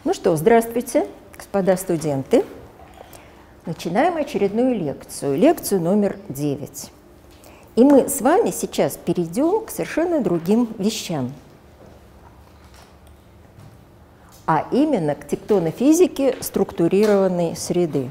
Ну что, здравствуйте, господа студенты. Начинаем очередную лекцию номер 9. И мы с вами сейчас перейдем к совершенно другим вещам. А именно к тектонофизике структурированной среды.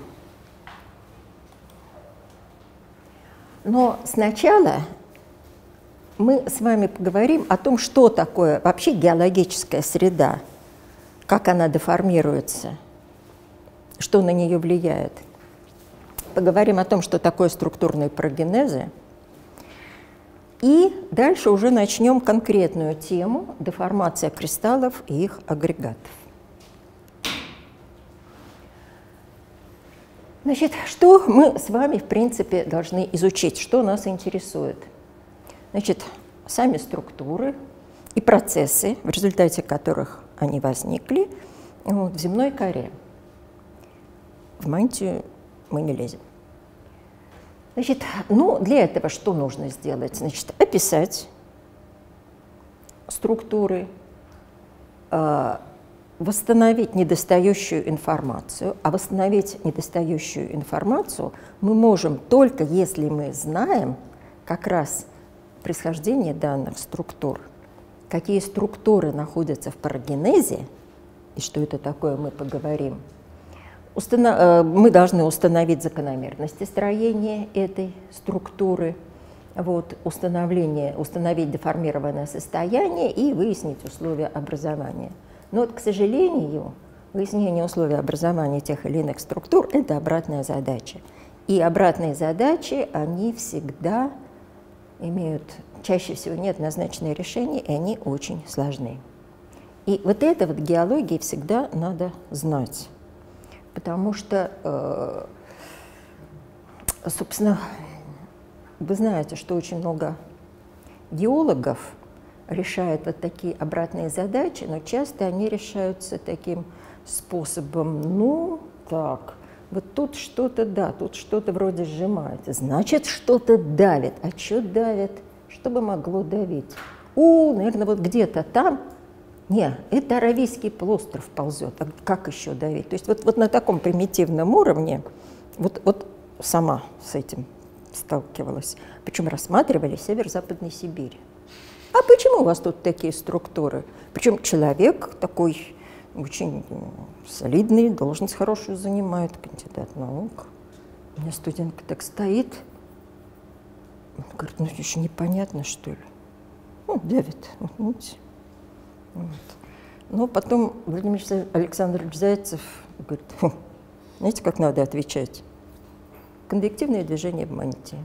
Но сначала мы с вами поговорим о том, что такое вообще геологическая среда, как она деформируется, что на нее влияет. Поговорим о том, что такое структурные парагенезы. И дальше уже начнем конкретную тему – деформация кристаллов и их агрегатов. Значит, что мы с вами, в принципе, должны изучить, что нас интересует? Значит, сами структуры и процессы, в результате которых они возникли в земной коре. В мантию мы не лезем. Значит, ну, для этого что нужно сделать? Значит, описать структуры, восстановить недостающую информацию. А восстановить недостающую информацию мы можем только если мы знаем как раз происхождение данных структур, какие структуры находятся в парагенезе, и что это такое, мы поговорим. Мы должны установить закономерности строения этой структуры, установить деформированное состояние и выяснить условия образования. Но, к сожалению, выяснение условий образования тех или иных структур – это обратная задача. И обратные задачи, они всегда имеют, чаще всего неоднозначные решения, и они очень сложны. И вот это вот геологии всегда надо знать. Потому что, собственно, вы знаете, что очень много геологов решают вот такие обратные задачи, но часто они решаются таким способом: ну, так, вот тут что-то, да, тут что-то вроде сжимается, значит, что-то давит. А что давит? Что бы могло давить? Наверное, вот где-то там. Не, это Аравийский полуостров ползет. А как еще давить? То есть вот на таком примитивном уровне вот сама с этим сталкивалась. Причем рассматривали северо-западной Сибири. А почему у вас тут такие структуры? Причем человек такой очень солидный, должность хорошую занимает, кандидат наук. У меня студентка так стоит. Он говорит, ну еще непонятно, что ли. Ну, давит, вот, видите. Вот. Но потом Владимир Александрович Зайцев говорит, знаете, как надо отвечать? Конвективное движение в мантии.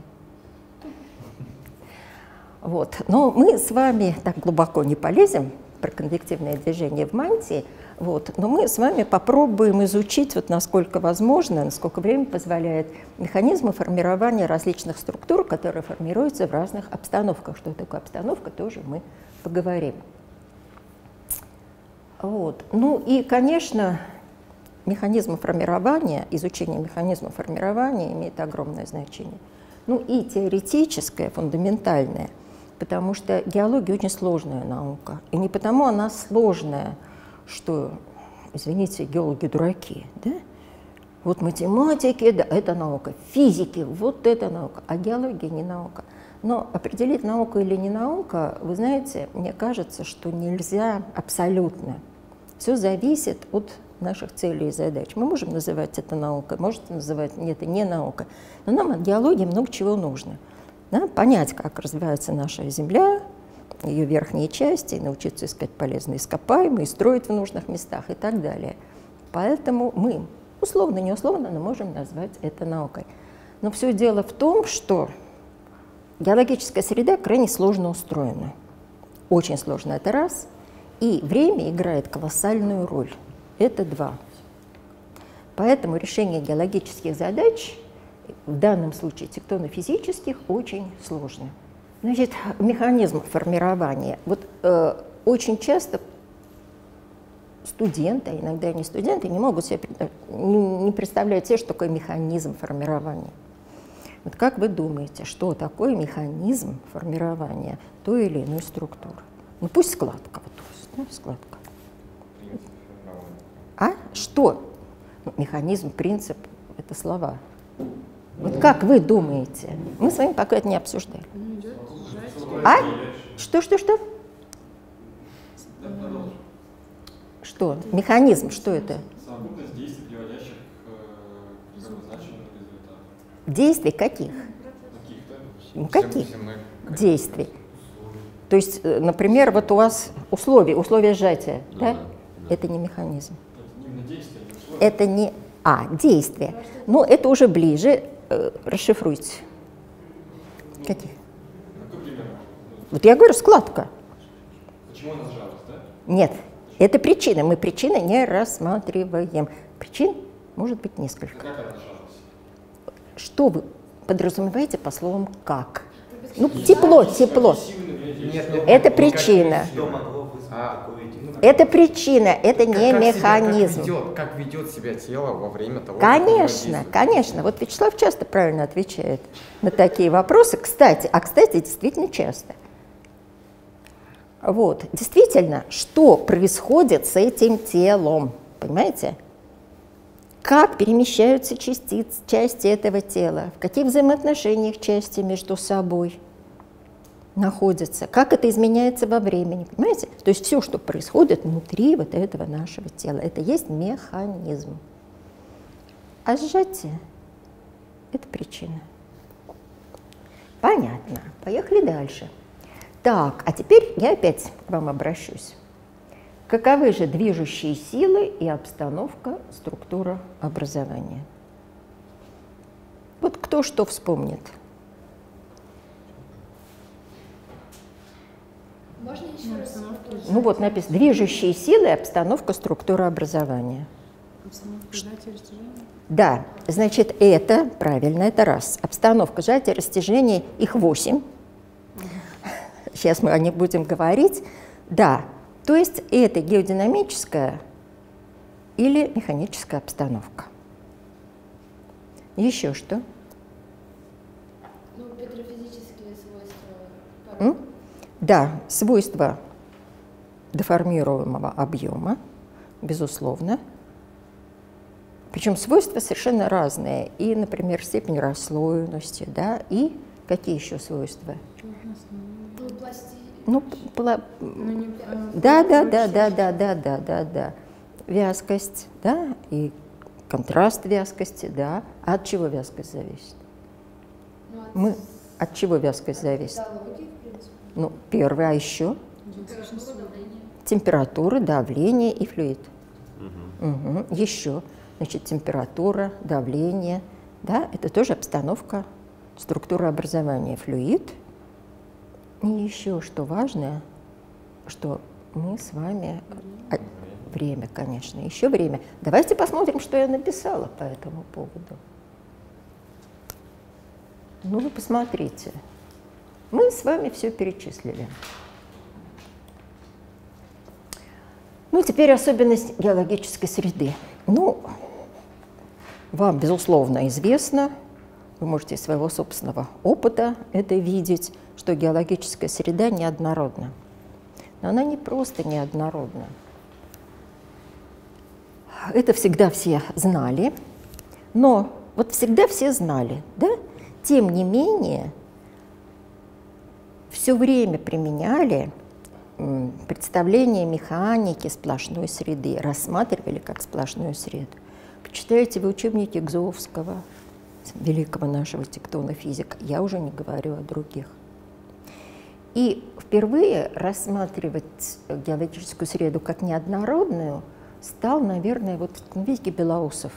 Вот. Но мы с вами так глубоко не полезем про конвективное движение в мантии, но мы с вами попробуем изучить, насколько возможно, насколько время позволяет, механизмы формирования различных структур, которые формируются в разных обстановках. Что такое обстановка, тоже мы поговорим. Ну и, конечно, механизмы формирования, изучение механизма формирования имеет огромное значение. Ну и теоретическое, фундаментальное, потому что геология очень сложная наука. И не потому она сложная, что, извините, геологи дураки, да? Вот математики, да, это наука, физики, вот это наука, а геология не наука. Но определить, наука или не наука, вы знаете, мне кажется, что нельзя абсолютно. Все зависит от наших целей и задач. Мы можем называть это наукой, можете называть это не наука. Но нам от геологии много чего нужно. Да? Понять, как развивается наша Земля, ее верхние части, научиться искать полезные ископаемые, строить в нужных местах и так далее. Поэтому мы, условно, не условно, но можем назвать это наукой. Но все дело в том, что геологическая среда крайне сложно устроена. Очень сложно, это раз. И время играет колоссальную роль. Это два. Поэтому решение геологических задач, в данном случае тектонофизических, очень сложно. Значит, механизм формирования. Очень часто студенты, а иногда и не студенты, не могут себе не представляют себе, что такое механизм формирования. Вот как вы думаете, что такое механизм формирования той или иной структуры? Ну пусть складка, складка. А? что? Ну, механизм, принцип — это слова. Вот как вы думаете? Мы с вами пока это не обсуждали. А? Что? Что? Механизм, что это? Совокупность действий, приводящих к обозначенному результату. Действий каких? Каких действий? То есть, например, вот у вас условия сжатия, да? Это не механизм. Это не действие. Ну, это уже ближе. Расшифруйте. Каких? Вот я говорю, складка. Почему она сжалась, да? Нет, это причина. Мы причины не рассматриваем. Причин может быть несколько. Как она сжалась? Что вы подразумеваете по словам «как»? Ну, тепло. Это причина. Это причина, это не механизм. Как ведет себя тело во время того, Конечно. Вот Вячеслав часто правильно отвечает на такие вопросы. Кстати, действительно часто. Вот, действительно, что происходит с этим телом, понимаете? Как перемещаются части этого тела, в каких взаимоотношениях части между собой находятся, как это изменяется во времени, понимаете? То есть все, что происходит внутри вот этого нашего тела, это есть механизм. А сжатие – это причина. Понятно. Поехали дальше. Так, а теперь я опять к вам обращусь. Каковы же движущие силы и обстановка, структура образования? Вот кто что вспомнит? Можно еще раз? Ну вот написано «движущие силы и обстановка, структура образования». Обстановка сжатия, растяжения? Да, значит, это, правильно, это раз. Обстановка сжатия, растяжения, их 8. Сейчас мы о них будем говорить. Да, то есть это геодинамическая или механическая обстановка. Еще что? Ну, петрофизические свойства. Да, свойства деформируемого объема, безусловно. Причем свойства совершенно разные. И, например, степень расслоенности, да, и какие еще свойства? Да. Вязкость, да, и контраст вязкости, да. А от чего вязкость зависит? От чего вязкость зависит? Ну, первое, а еще? Температура, давление и флюид. Еще, значит, температура, давление, да, это тоже обстановка, структура образования, флюид. И еще, что важное, что мы с вами... Время, конечно, еще время. Давайте посмотрим, что я написала по этому поводу. Ну, вы посмотрите. Мы с вами все перечислили. Ну, теперь особенность геологической среды. Ну, вам, безусловно, известно, вы можете из своего собственного опыта это видеть, что геологическая среда неоднородна. Но она не просто неоднородна. Это всегда все знали, но вот всегда все знали, да? Тем не менее, все время применяли представление механики сплошной среды, рассматривали как сплошную среду. Почитайте вы учебники Гзовского, великого нашего тектона-физика, я уже не говорю о других. И впервые рассматривать геологическую среду как неоднородную стал, наверное, вот видите, Белоусов.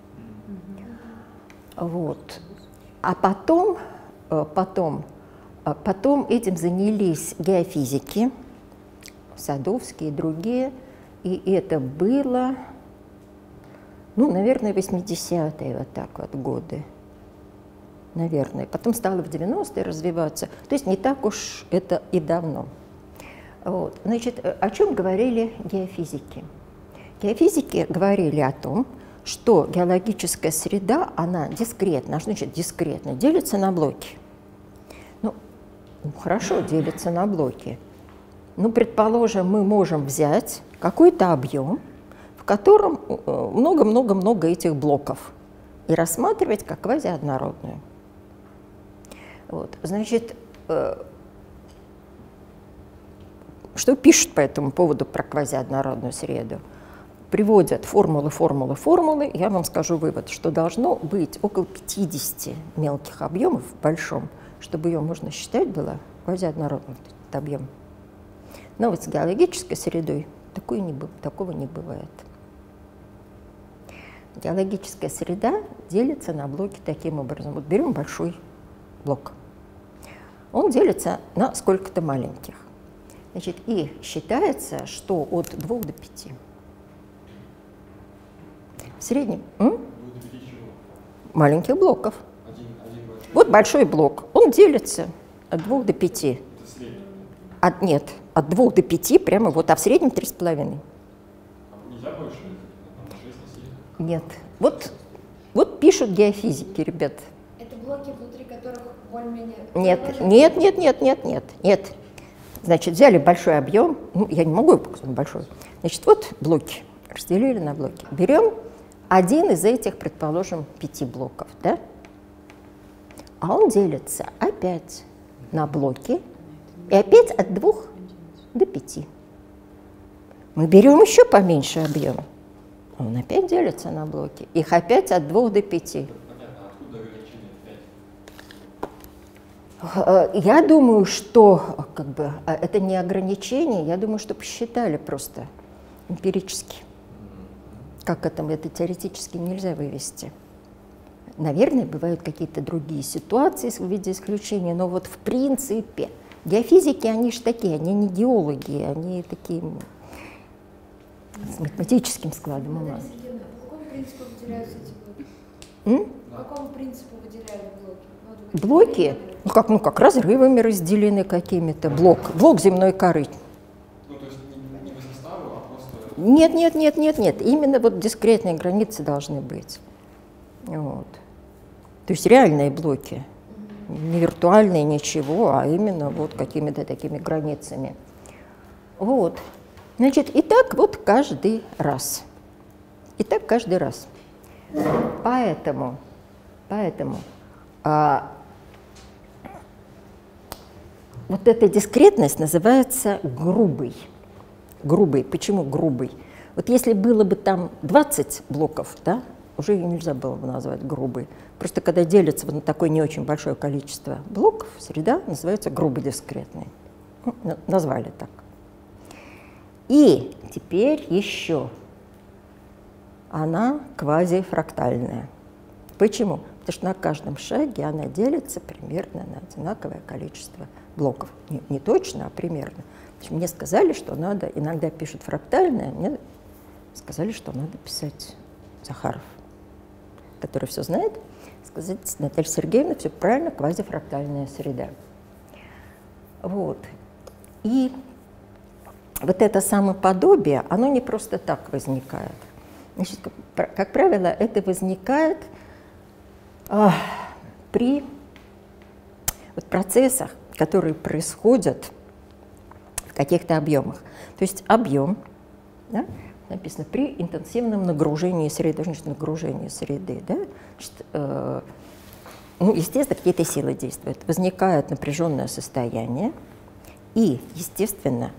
Вот. А потом этим занялись геофизики, Садовский и другие, и это было, ну, наверное, 80-е вот так вот годы, наверное. Потом стало в 90-е развиваться, то есть не так уж это и давно. Вот. Значит, о чем говорили геофизики? Геофизики говорили о том, что геологическая среда, она дискретна, значит, дискретно делится на блоки. Ну, хорошо, делится на блоки. Ну, предположим, мы можем взять какой-то объем, в котором много-много-много этих блоков, и рассматривать как квазиоднородную. Вот. Значит, что пишут по этому поводу про квазиоднородную среду? Приводят формулы. Я вам скажу вывод, что должно быть около 50 мелких объемов в большом, чтобы ее можно считать было квазиоднородным, этот объем. Но вот с геологической средой такого не бывает. Геологическая среда делится на блоки таким образом. Вот берем большой блок. Он делится на сколько-то маленьких. Значит, и считается, что от 2 до 5. В среднем маленьких блоков. Вот большой блок. Он делится от 2 до 5. Нет, от 2 до 5 прямо вот, а в среднем 3,5. Нельзя больше? 6 на 7? Нет. Вот пишут геофизики, ребят. Это блоки, внутри которых более-менее... Нет. Значит, взяли большой объем, я не могу его показать большой. Значит, вот блоки, разделили на блоки. Берем один из этих, предположим, 5 блоков, да? А он делится опять на блоки, и опять от 2 до 5. Мы берем еще поменьше объема, он опять делится на блоки, их опять от 2 до 5. Понятно, откуда ограничение 5? Я думаю, что это не ограничение, я думаю, что посчитали просто эмпирически. Как это теоретически нельзя вывести. Наверное, бывают какие-то другие ситуации в виде исключения, но вот в принципе геофизики, они же такие, они не геологи, они такие с математическим складом ума. Сергеевна, по какому принципу выделяются эти блоки? По какому принципу выделяют блоки? Блоки? Как разрывами разделены какими-то. Блок земной коры. Ну, то есть не по составу, а просто... Нет. Именно вот дискретные границы должны быть. Вот. То есть реальные блоки. Не виртуальные, ничего, а именно вот какими-то такими границами. Вот. Значит, и так вот каждый раз. Поэтому вот эта дискретность называется грубой. Почему грубой? Вот если было бы там 20 блоков, да, уже ее нельзя было бы назвать грубой. Просто когда делится вот на такое не очень большое количество блоков, среда называется грубо дискретной. Назвали так. И теперь еще она квазифрактальная. Почему? Потому что на каждом шаге она делится примерно на одинаковое количество блоков. Не точно, а примерно. Мне сказали, что надо, иногда пишут фрактальное, мне сказали, что надо писать Захаров, который все знает, сказать: Наталья Сергеевна, все правильно, квазифрактальная среда. Вот. И вот это самоподобие, оно не просто так возникает. Значит, как правило, это возникает при процессах, которые происходят в каких-то объемах. То есть объем, да, написано при интенсивном нагружении среды, нагружении среды, да, значит, естественно, какие-то силы действуют. Возникает напряженное состояние, и, естественно,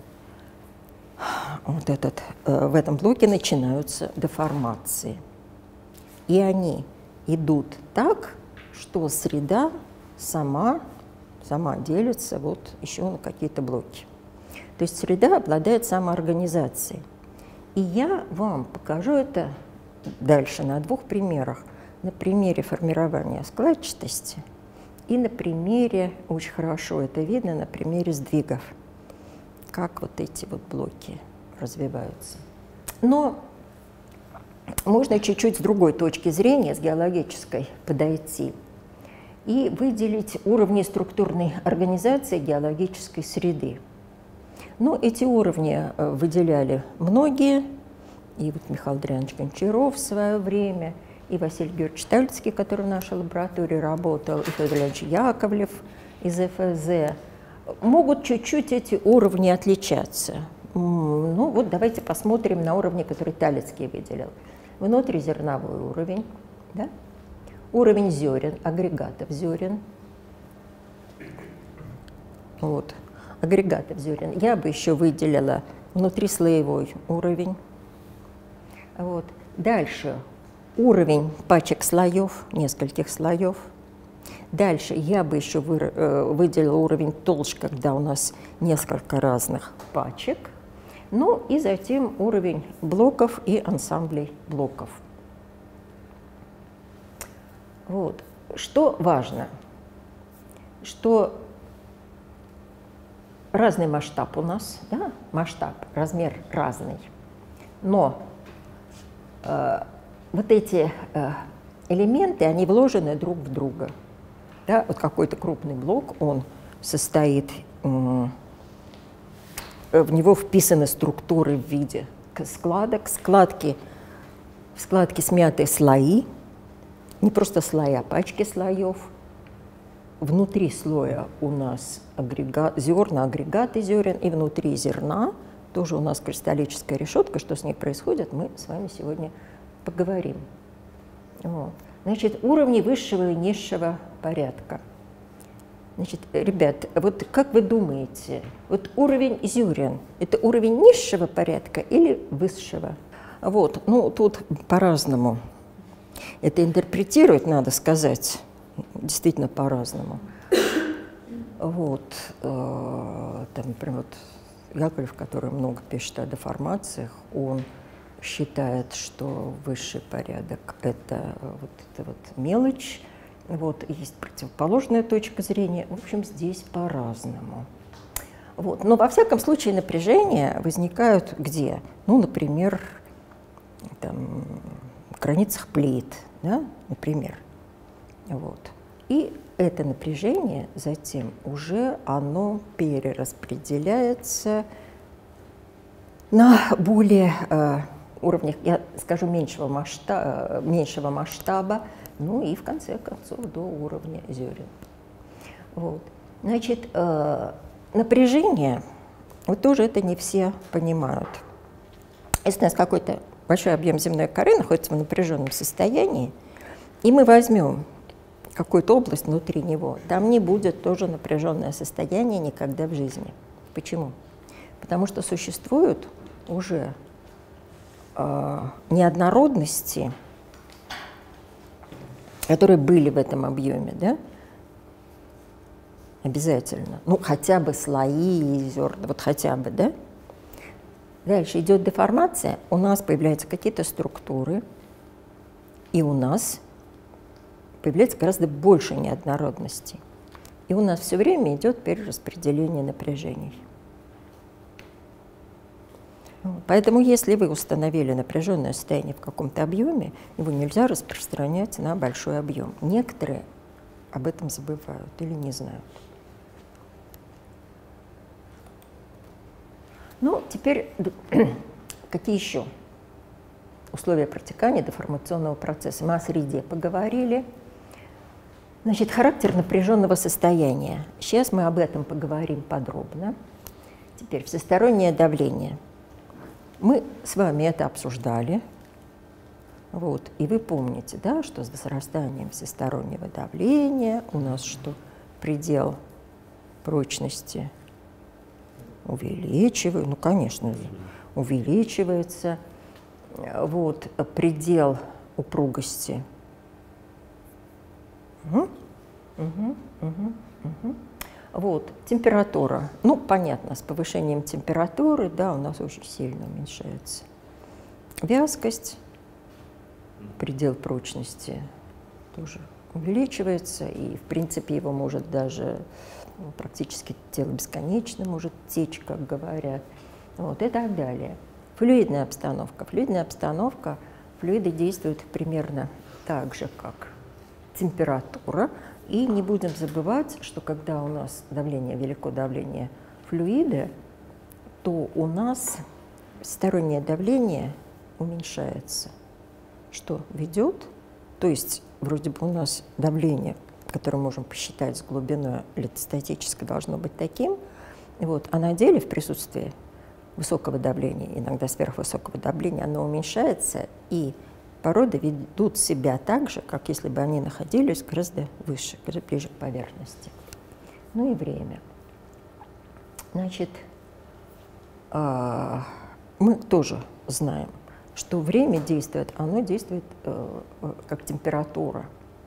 в этом блоке начинаются деформации. И они идут так, что среда сама делится вот еще на какие-то блоки. То есть среда обладает самоорганизацией. И я вам покажу это дальше на 2 примерах. На примере формирования складчатости и на примере, очень хорошо это видно, на примере сдвигов. Как вот эти вот блоки развиваются. Но можно чуть-чуть с другой точки зрения, с геологической, подойти и выделить уровни структурной организации геологической среды. Но эти уровни выделяли многие, и вот Михаил Андреевич Гончаров в свое время, и Василий Георгиевич Тальцкий, который в нашей лаборатории работал, и Федор Ильич Яковлев из ФЗ. Могут чуть-чуть эти уровни отличаться. Ну вот давайте посмотрим на уровни, которые Талицкий выделил. Внутризерновой уровень, да? Уровень зерен, агрегатов зерен. Вот, агрегатов зерен. Я бы еще выделила внутрислоевой уровень. Вот. Дальше уровень пачек слоев, нескольких слоев. Дальше я бы еще выделила уровень толщ, когда у нас несколько разных пачек. Ну и затем уровень блоков и ансамблей блоков. Вот. Что важно, что разный масштаб у нас, да? Масштаб, размер разный, но вот эти элементы, они вложены друг в друга. Да? Вот какой-то крупный блок, он состоит, в него вписаны структуры в виде складок, в складки смятые слои, не просто слои, а пачки слоев. Внутри слоя у нас зерна, агрегаты зерен, и внутри зерна тоже у нас кристаллическая решетка. Что с ней происходит, мы с вами сегодня поговорим. Вот. Значит, уровни высшего и низшего порядка. Значит, ребят, вот как вы думаете, вот уровень зерен – это уровень низшего порядка или высшего? Вот, ну, тут по-разному. Это интерпретировать, надо сказать, действительно по-разному. Вот, там, например, вот Яковлев, который много пишет о деформациях, он считает, что высший порядок – это вот мелочь, вот, есть противоположная точка зрения. В общем, здесь по-разному. Вот. Но во всяком случае напряжения возникают где? Ну, например, там, в границах плит, да, например. Вот. И это напряжение затем уже оно перераспределяется на более уровнях, я скажу, меньшего масштаба, ну и в конце концов до уровня зерен. Вот. Значит, напряжение, вот тоже это не все понимают. Если у нас какой-то большой объем земной коры находится в напряженном состоянии, и мы возьмем какую-то область внутри него, там не будет тоже напряженное состояние никогда в жизни. Почему? Потому что существуют уже неоднородности, которые были в этом объеме, да? Обязательно. Ну, хотя бы слои и зерна, вот хотя бы, да? Дальше идет деформация, у нас появляются какие-то структуры, и у нас появляется гораздо больше неоднородностей. И у нас все время идет перераспределение напряжений. Поэтому, если вы установили напряженное состояние в каком-то объеме, его нельзя распространять на большой объем. Некоторые об этом забывают или не знают. Ну, теперь какие еще условия протекания деформационного процесса? Мы о среде поговорили. Значит, характер напряженного состояния. Сейчас мы об этом поговорим подробно. Теперь всестороннее давление. Мы с вами это обсуждали. Вот. И вы помните, да, что с возрастанием всестороннего давления у нас что? Предел прочности увеличивается, ну, конечно, увеличивается. Вот. Предел упругости. Вот, температура. Ну, понятно, с повышением температуры, да, у нас очень сильно уменьшается вязкость, предел прочности тоже увеличивается, и, в принципе, его может даже практически тело бесконечно может течь, как говорят, вот, и так далее. Флюидная обстановка. Флюидная обстановка, флюиды действуют примерно так же, как температура. И не будем забывать, что когда у нас давление, велико давление флюида, то у нас стороннее давление уменьшается. Что ведет? То есть вроде бы у нас давление, которое мы можем посчитать с глубиной литостатической, должно быть таким, вот, а на деле в присутствии высокого давления, иногда сверхвысокого давления, оно уменьшается, и породы ведут себя так же, как если бы они находились гораздо выше, гораздо ближе к поверхности. Ну и время. Значит, мы тоже знаем, что время действует, оно действует как температура.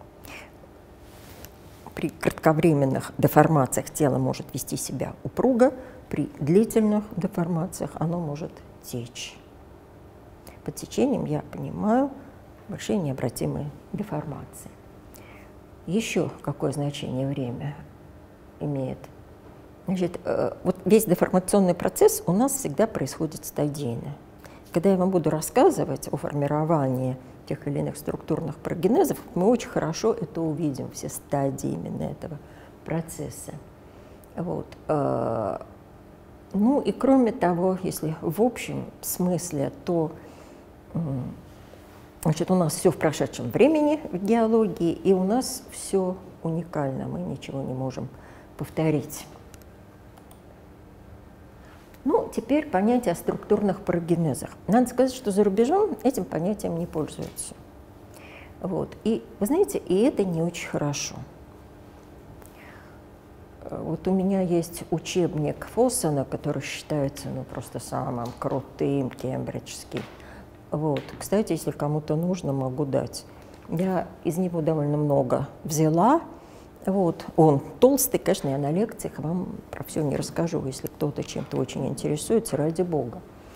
При кратковременных деформациях тело может вести себя упруго, при длительных деформациях оно может течь. Под течением я понимаю большие необратимые деформации. Еще какое значение время имеет? Значит, вот весь деформационный процесс у нас всегда происходит стадийно. Когда я вам буду рассказывать о формировании тех или иных структурных парагенезов, мы очень хорошо это увидим, все стадии именно этого процесса. Вот. Ну и кроме того, если в общем смысле, то значит, у нас все в прошедшем времени в геологии, и у нас все уникально, мы ничего не можем повторить. Ну, теперь понятие о структурных парагенезах. Надо сказать, что за рубежом этим понятием не пользуются. Вот. И, вы знаете, и это не очень хорошо. Вот у меня есть учебник Фоссена, который считается просто самым крутым, кембриджским. Вот. Кстати, если кому-то нужно, могу дать. Я из него довольно много взяла. Вот. Он толстый, конечно, я на лекциях вам про все не расскажу, если кто-то чем-то очень интересуется, ради бога.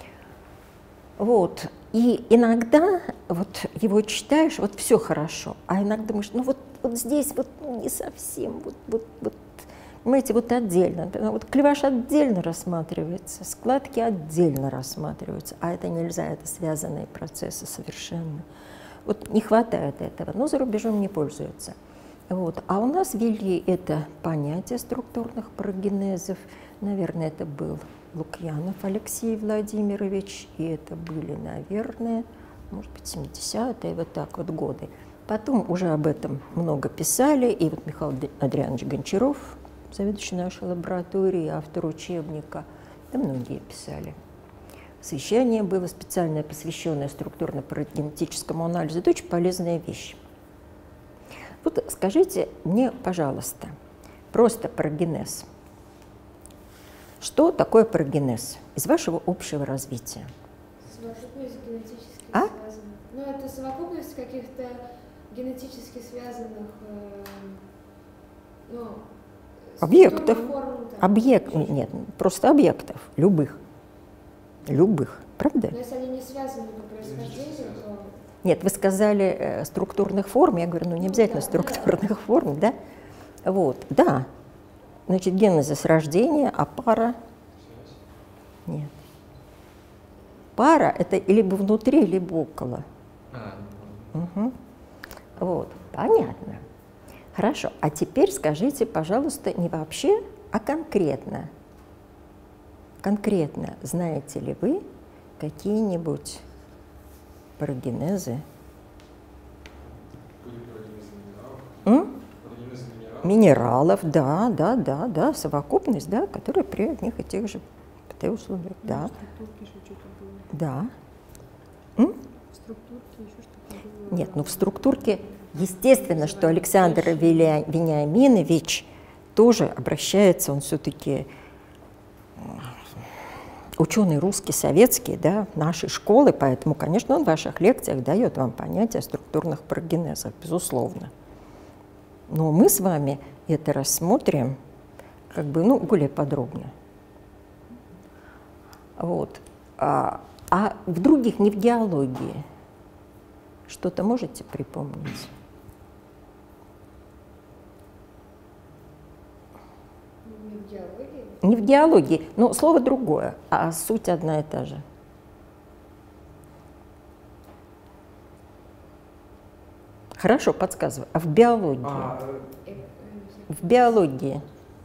Вот. И иногда вот его читаешь, вот все хорошо, а иногда думаешь, ну вот здесь вот не совсем, понимаете, вот отдельно. Вот клеваш отдельно рассматривается, складки отдельно рассматриваются, а это нельзя, это связанные процессы совершенно. Вот не хватает этого, но за рубежом не пользуются. Вот. А у нас ввели это понятие структурных парагенезов. Наверное, это был Лукьянов Алексей Владимирович, и это были, наверное, может быть, 70-е, вот так вот годы. Потом уже об этом много писали, и вот Михаил Адрианович Гончаров, заведующий нашей лабораторией, автор учебника, да многие писали. Совещание было специальное, посвященное структурно-парагенетическому анализу. Это очень полезная вещь. Вот скажите мне, пожалуйста, просто парагенез. Что такое парагенез из вашего общего развития? Совокупность генетически связанных. Ну, это совокупность каких-то генетически связанных объектов. Нет, просто объектов, любых. Любых, правда? Но если они не связаны по происхождению, то... Нет, вы сказали структурных форм, я говорю, ну не обязательно структурных форм, да? Вот, да. Значит, генезис рождения, а пара? Нет. Пара – это либо внутри, либо около. Угу. Вот, понятно. Хорошо, а теперь скажите, пожалуйста, не вообще, а конкретно. Конкретно знаете ли вы какие-нибудь парагенезы? Минералов, да, совокупность, да, которая при одних и тех же условиях, да. Да. Нет, ну в структурке, естественно, что Александр Вениаминович тоже обращается, он все-таки ученый русский, советский, да, нашей школы, поэтому, конечно, он в ваших лекциях дает вам понятие о структурных парагенезах, безусловно. Но мы с вами это рассмотрим как бы, ну, более подробно. Вот. А в других, не в геологии, что-то можете припомнить? Не в геологии? Не в геологии, но слово другое, а суть одна и та же. Хорошо, подсказываю. А в биологии? В биологии.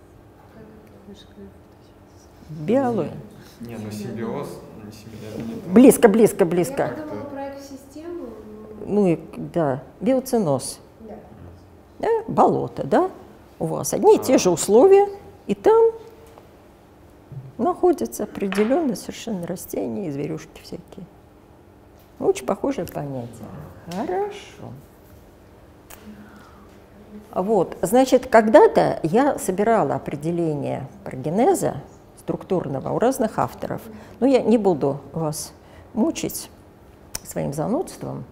В биологии. Не, ну симбиоз. Близко. Я подумала про экосистему. Ну и да, биоценоз. Да. Да, болото, да? У вас одни и те же условия, и там находятся определенные совершенно растения и зверюшки всякие. Очень похожее понятие. Хорошо. Вот, значит, когда-то я собирала определение парагенеза структурного у разных авторов. Но я не буду вас мучить своим занудством.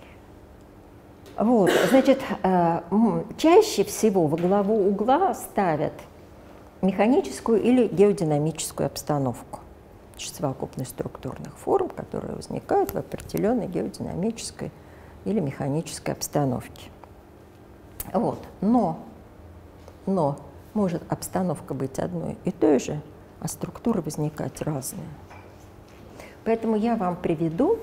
Вот, значит, чаще всего во главу угла ставят механическую или геодинамическую обстановку. Совокупность структурных форм, которые возникают в определенной геодинамической или механической обстановке. Вот. Но может обстановка быть одной и той же, а структуры возникать разные. Поэтому я вам приведу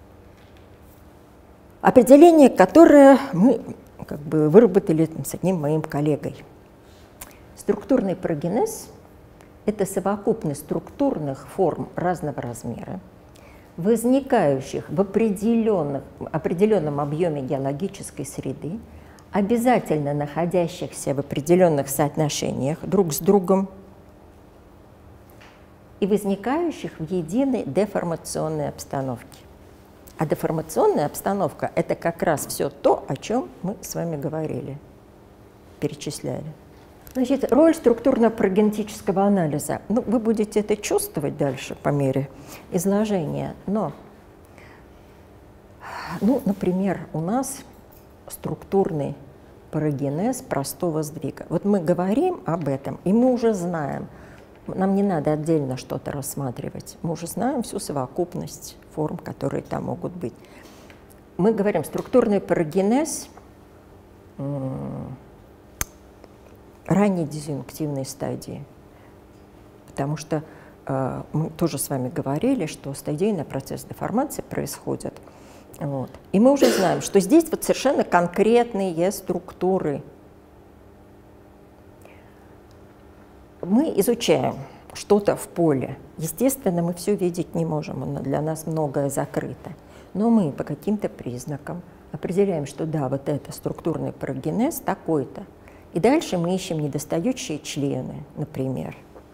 определение, которое мы как бы выработали с одним моим коллегой. Структурный парагенез – это совокупность структурных форм разного размера, возникающих в определенном объеме геологической среды, обязательно находящихся в определенных соотношениях друг с другом и возникающих в единой деформационной обстановке. А деформационная обстановка – это как раз все то, о чем мы с вами говорили, перечисляли. Значит, роль структурно-парагенетического анализа. Ну, вы будете это чувствовать дальше по мере изложения, но, например, у нас структурный парагенез простого сдвига. Вот мы говорим об этом, и мы уже знаем, нам не надо отдельно что-то рассматривать, мы уже знаем всю совокупность форм, которые там могут быть. Мы говорим структурный парагенез ранней дизъюнктивной стадии, потому что мы тоже с вами говорили, что стадийный процесс деформации происходит. Вот. И мы уже знаем, что здесь вот совершенно конкретные структуры. Мы изучаем что-то в поле. Естественно, мы все видеть не можем, для нас многое закрыто. Но мы по каким-то признакам определяем, что да, вот это структурный парагенез такой-то. И дальше мы ищем недостающие члены, например.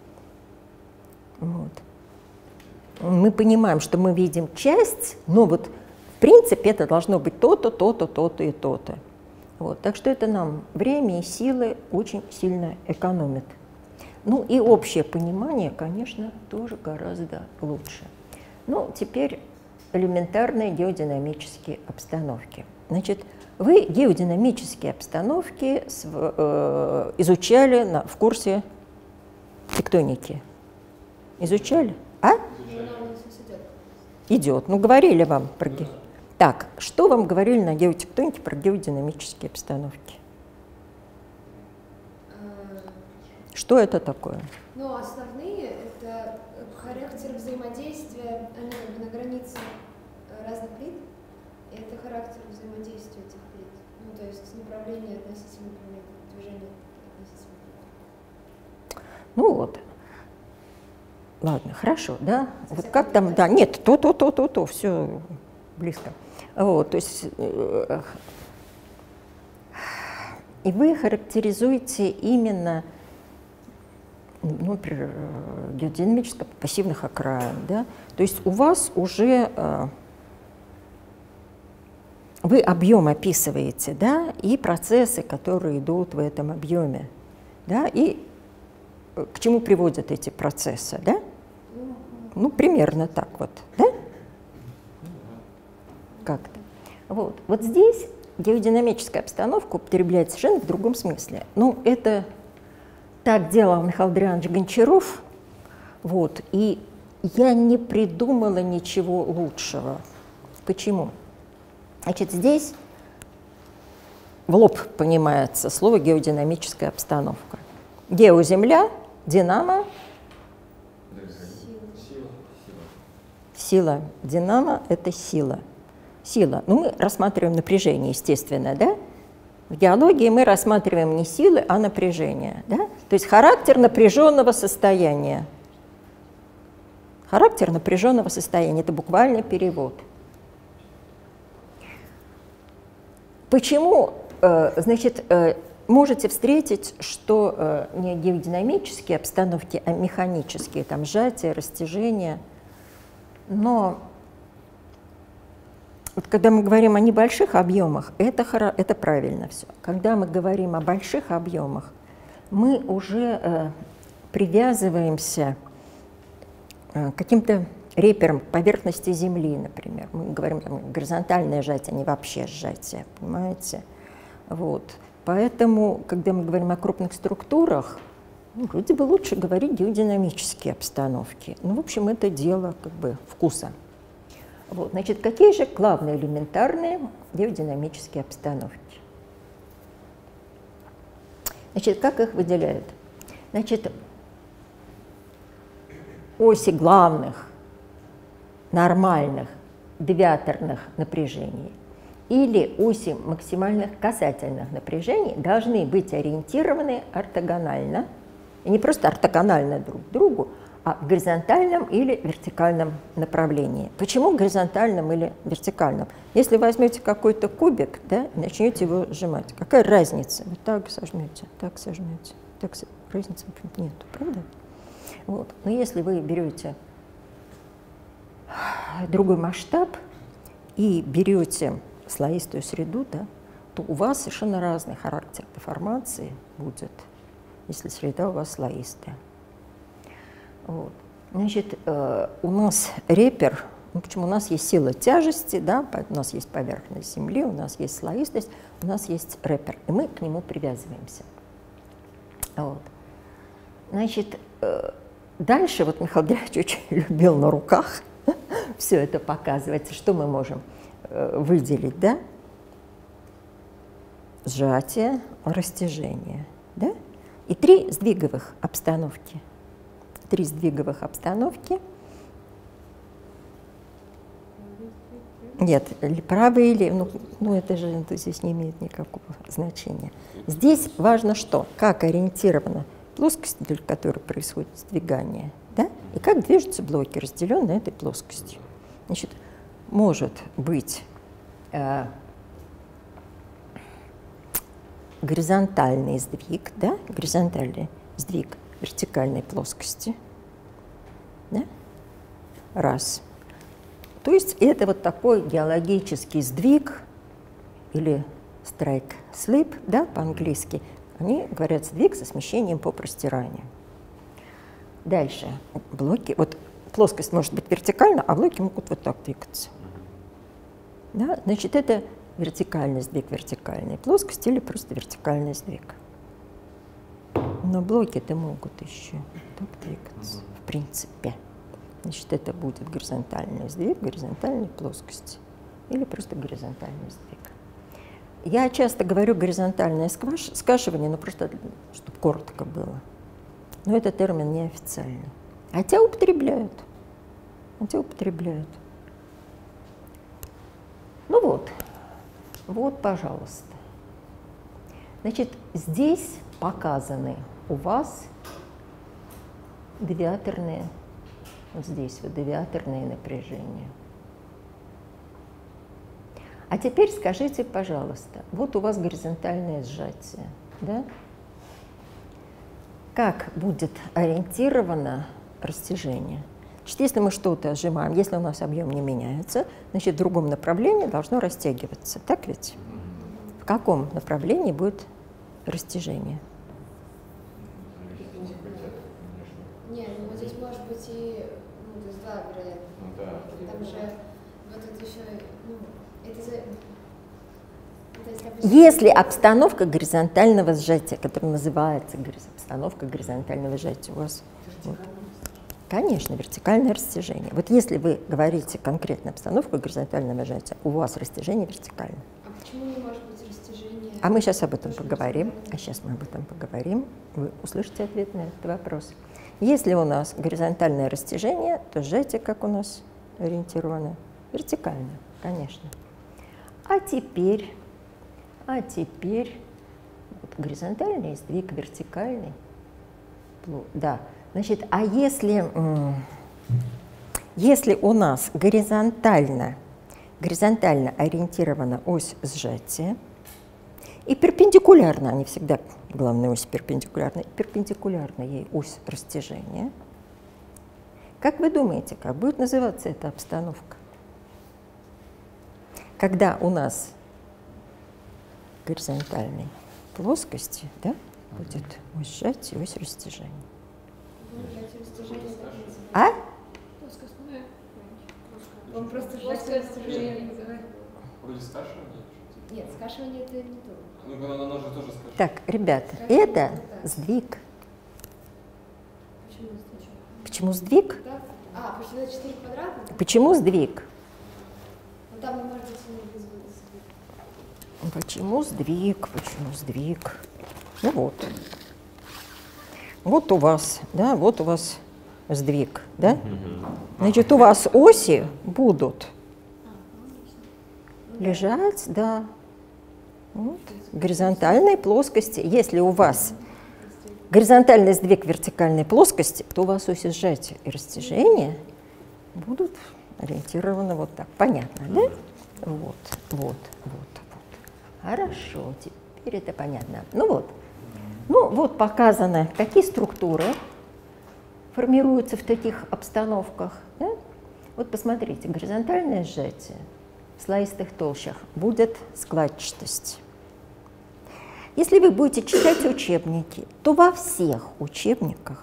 Вот. Мы понимаем, что мы видим часть, но вот в принципе это должно быть то-то, то-то, то-то и то-то. Вот. Так что это нам время и силы очень сильно экономит. Ну и общее понимание, конечно, тоже гораздо лучше. Ну, теперь элементарные геодинамические обстановки. Значит, вы геодинамические обстановки изучали в курсе тектоники. Изучали? А? Идет. Ну, говорили вам про Так, что вам говорили на геотектонике про геодинамические обстановки? Что это такое? Ну, основные — это характер взаимодействия, они как бы на границе разных плит, и это характер взаимодействия этих плит. Ну, то есть направление относительно движения относительно плит. Ну вот. Ладно, хорошо, да? Вот как там, да, нет, то, все близко. Вот, то есть, и вы характеризуете именно, ну, например, геодинамических пассивных окраин, да? То есть у вас уже, вы объем описываете, да, и процессы, которые идут в этом объеме, да, и к чему приводят эти процессы, да? Ну, примерно так вот, да? Как-то. Вот. Вот здесь геодинамическая обстановка употребляется совершенно в другом смысле. Ну, это так делал Михаил Адрианович Гончаров, вот, и я не придумала ничего лучшего. Почему? Значит, здесь в лоб понимается слово геодинамическая обстановка. Геоземля, динамо, сила. Динамо – это сила. Сила. Ну, мы рассматриваем напряжение, естественно, да? В геологии мы рассматриваем не силы, а напряжение, да? То есть характер напряженного состояния. Характер напряженного состояния – это буквальный перевод. Почему, значит, можете встретить, что не геодинамические обстановки, а механические, там сжатие, растяжение. Но вот когда мы говорим о небольших объемах, это правильно все. Когда мы говорим о больших объемах, мы уже привязываемся к каким-то реперам поверхности Земли, например. Мы говорим там, горизонтальное сжатие, а не вообще сжатие, понимаете? Вот. Поэтому, когда мы говорим о крупных структурах, вроде бы лучше говорить геодинамические обстановки. Ну, в общем, это дело как бы вкуса. Вот. Значит, какие же главные элементарные геодинамические обстановки? Значит, как их выделяют? Значит, оси главных нормальных девиаторных напряжений или оси максимальных касательных напряжений должны быть ориентированы ортогонально, и не просто ортогонально друг к другу, а в горизонтальном или вертикальном направлении. Почему в горизонтальном или вертикальном? Если возьмете какой-то кубик, да, и начнете его сжимать, какая разница? Вы так сожмете, так разницы нет, правда? Вот. Но если вы берете другой масштаб и берете слоистую среду, да, то у вас совершенно разный характер деформации будет, если среда у вас слоистая. Вот. Значит, у нас репер, ну, почему у нас есть сила тяжести, да, у нас есть поверхность Земли, у нас есть слоистость, у нас есть репер, и мы к нему привязываемся. Вот. Значит, дальше вот Михаил Андреевич очень любил на руках все это показывать, что мы можем выделить, да? Сжатие, растяжение, да? И 3 сдвиговых обстановки. 3 сдвиговых обстановки. Нет, правые или ну это же здесь не имеет никакого значения. Здесь важно что? Как ориентирована плоскость, для которой происходит сдвигание, да? И как движутся блоки, разделенные этой плоскостью. Значит, может быть горизонтальный сдвиг, да? Горизонтальный сдвиг вертикальной плоскости. Да? Раз. То есть это вот такой геологический сдвиг или strike-slip, да, по-английски. Они говорят сдвиг со смещением по простиранию. Дальше. Блоки. Вот плоскость может быть вертикальна, а блоки могут вот так двигаться. Да? Значит, это вертикальный сдвиг вертикальной плоскости или просто вертикальный сдвиг. Но блоки-то могут еще так двигаться, в принципе. Значит, это будет горизонтальный сдвиг горизонтальной плоскости или просто горизонтальный сдвиг. Я часто говорю горизонтальное скашивание, но просто, чтобы коротко было. Но это термин неофициальный. Хотя употребляют. Ну вот. Вот, пожалуйста. Значит, здесь показаны у вас девиаторные, вот здесь вот девиаторные напряжения. А теперь скажите, пожалуйста, вот у вас горизонтальное сжатие, да? Как будет ориентировано растяжение? Значит, если мы что-то сжимаем, если у нас объем не меняется, значит, в другом направлении должно растягиваться. Так ведь? В каком направлении будет растяжение? Нет, ну вот здесь может быть и, ну, то есть 2, вероятно. Там же вот это еще, ну, Если обстановка горизонтального сжатия, которая называется обстановка горизонтального сжатия, у вас, вот, конечно, вертикальное растяжение. Вот если вы говорите конкретно обстановку горизонтального сжатия, у вас растяжение вертикальное. А почему не может быть растяжение? А мы сейчас об этом поговорим. Вы услышите ответ на этот вопрос. Если у нас горизонтальное растяжение, то сжатие как у нас ориентировано? Вертикально, конечно. А теперь вот горизонтальный сдвиг, вертикальный. Да. Значит, а если у нас горизонтально ориентирована ось сжатия, И перпендикулярно, они всегда, главная ось перпендикулярна, перпендикулярна ей ось растяжения. Как вы думаете, как будет называться эта обстановка? Когда у нас в горизонтальной плоскости, да, будет ось сжатия и ось растяжения. А? Плоскостное. Он просто сжатие растяжение называет. Вроде скашивание? Нет, скашивание это не то. Ну, оно же тоже скашивает. Так, ребят, это сдвиг. Почему сдвиг? Почему сдвиг? Да? А, почему это 4 квадрата? Почему сдвиг? Ну там может быть и без выносов. Почему сдвиг? Почему сдвиг? Ну вот. Вот у вас, да, вот у вас сдвиг, да? Значит, у вас оси будут лежать, да, вот, в горизонтальной плоскости. Если у вас горизонтальный сдвиг вертикальной плоскости, то у вас оси сжатия и растяжения будут ориентированы вот так. Понятно, да? Вот, вот, вот, вот. Хорошо, теперь это понятно. Ну вот показано, какие структуры формируются в таких обстановках. Да? Вот посмотрите, горизонтальное сжатие в слоистых толщах будет складчатость. Если вы будете читать учебники, то во всех учебниках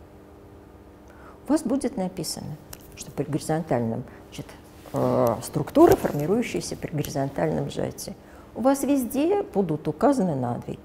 у вас будет написано, что при горизонтальном, структуры, формирующиеся при горизонтальном сжатии, у вас везде будут указаны надвиги.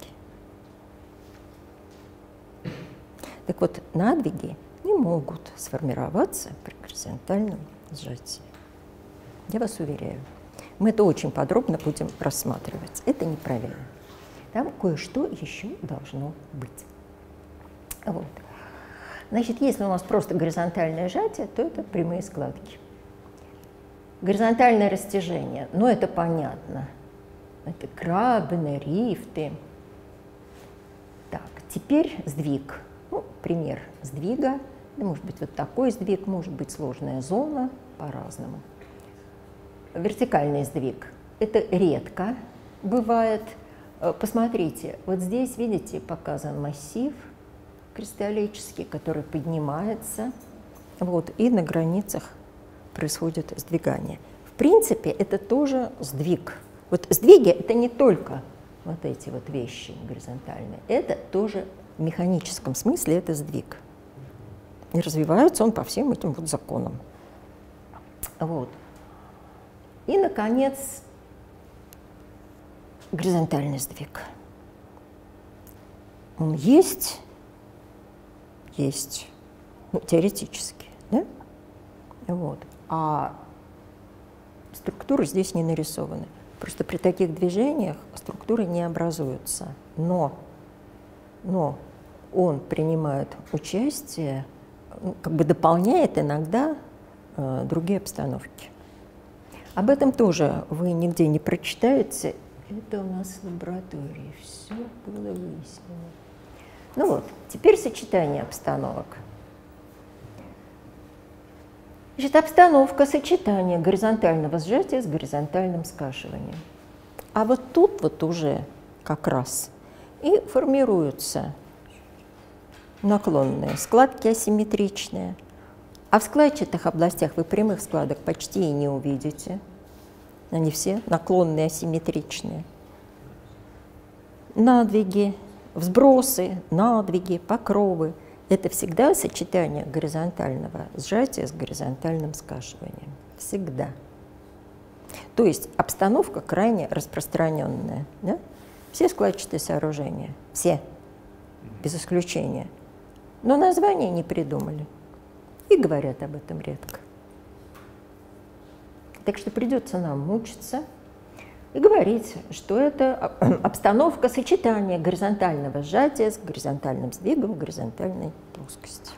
Так вот, надвиги не могут сформироваться при горизонтальном сжатии. Я вас уверяю. Мы это очень подробно будем рассматривать. Это неправильно. Там кое-что еще должно быть. Вот. Значит, если у нас просто горизонтальное сжатие, то это прямые складки. Горизонтальное растяжение, ну это понятно. Это грабены, рифты. Так, теперь сдвиг. Ну, пример сдвига. Может быть вот такой сдвиг, может быть сложная зона, по-разному. Вертикальный сдвиг. Это редко бывает. Посмотрите, вот здесь, видите, показан массив кристаллический, который поднимается, вот, и на границах происходит сдвигание. В принципе, это тоже сдвиг. Вот сдвиги – это не только вот эти вот вещи горизонтальные, это тоже в механическом смысле это сдвиг. И развивается он по всем этим вот законам. Вот. И, наконец, горизонтальный сдвиг. Он есть, ну, теоретически, да? Вот. А структуры здесь не нарисованы. Просто при таких движениях структуры не образуются. Но он принимает участие, как бы дополняет иногда другие обстановки. Об этом тоже вы нигде не прочитаете. Это у нас в лаборатории. Все было выяснено. Ну вот, теперь сочетание обстановок. Значит, обстановка сочетания горизонтального сжатия с горизонтальным скашиванием. А вот тут вот уже как раз и формируются наклонные складки асимметричные. А в складчатых областях вы прямых складок почти и не увидите. Они все наклонные, асимметричные. Надвиги, взбросы, надвиги, покровы – это всегда сочетание горизонтального сжатия с горизонтальным скашиванием. Всегда. То есть обстановка крайне распространенная. Да? Все складчатые сооружения, все, без исключения. Но названия не придумали и говорят об этом редко. Так что придется нам мучиться и говорить, что это обстановка сочетания горизонтального сжатия с горизонтальным сдвигом в горизонтальной плоскости.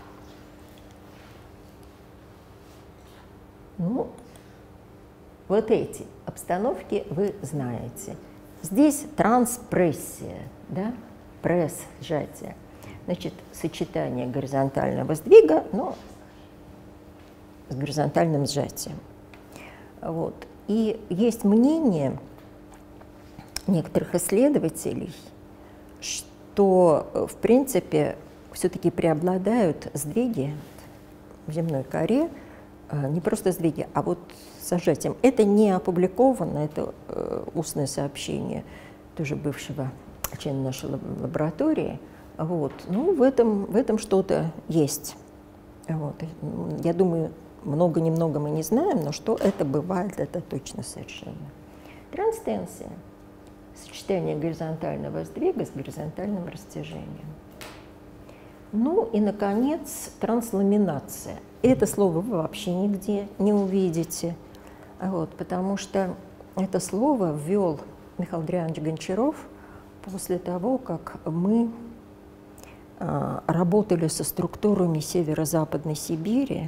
Ну, вот эти обстановки вы знаете. Здесь транспрессия, да? Пресс, сжатие. Значит, сочетание горизонтального сдвига, но с горизонтальным сжатием. Вот. И есть мнение некоторых исследователей, что, в принципе, все-таки преобладают сдвиги в земной коре, не просто сдвиги, а вот с сжатием. Это не опубликовано, это устное сообщение тоже бывшего члена нашей лаборатории. Вот. Ну, в этом что-то есть. Вот. Я думаю, много-немного мы не знаем, но что это бывает, это точно совершенно. Транстенсия – сочетание горизонтального сдвига с горизонтальным растяжением. Ну и, наконец, трансламинация. Это слово вы вообще нигде не увидите, вот, потому что это слово ввел Михаил Андрианович Гончаров после того, как мы работали со структурами северо-западной Сибири.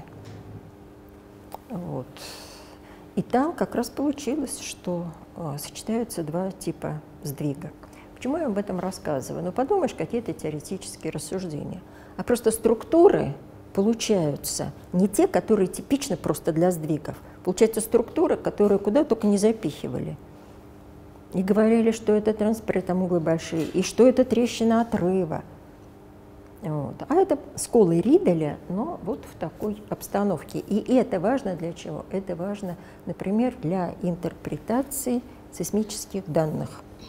Вот. И там как раз получилось, что сочетаются два типа сдвига. Почему я об этом рассказываю? Ну, подумаешь, какие-то теоретические рассуждения. А просто структуры получаются не те, которые типичны просто для сдвигов. Получаются структуры, которые куда только не запихивали. И говорили, что это там углы большие, и что это трещина отрыва. Вот. А это сколы Риделя, но вот в такой обстановке. И это важно для чего? Это важно, например, для интерпретации сейсмических данных.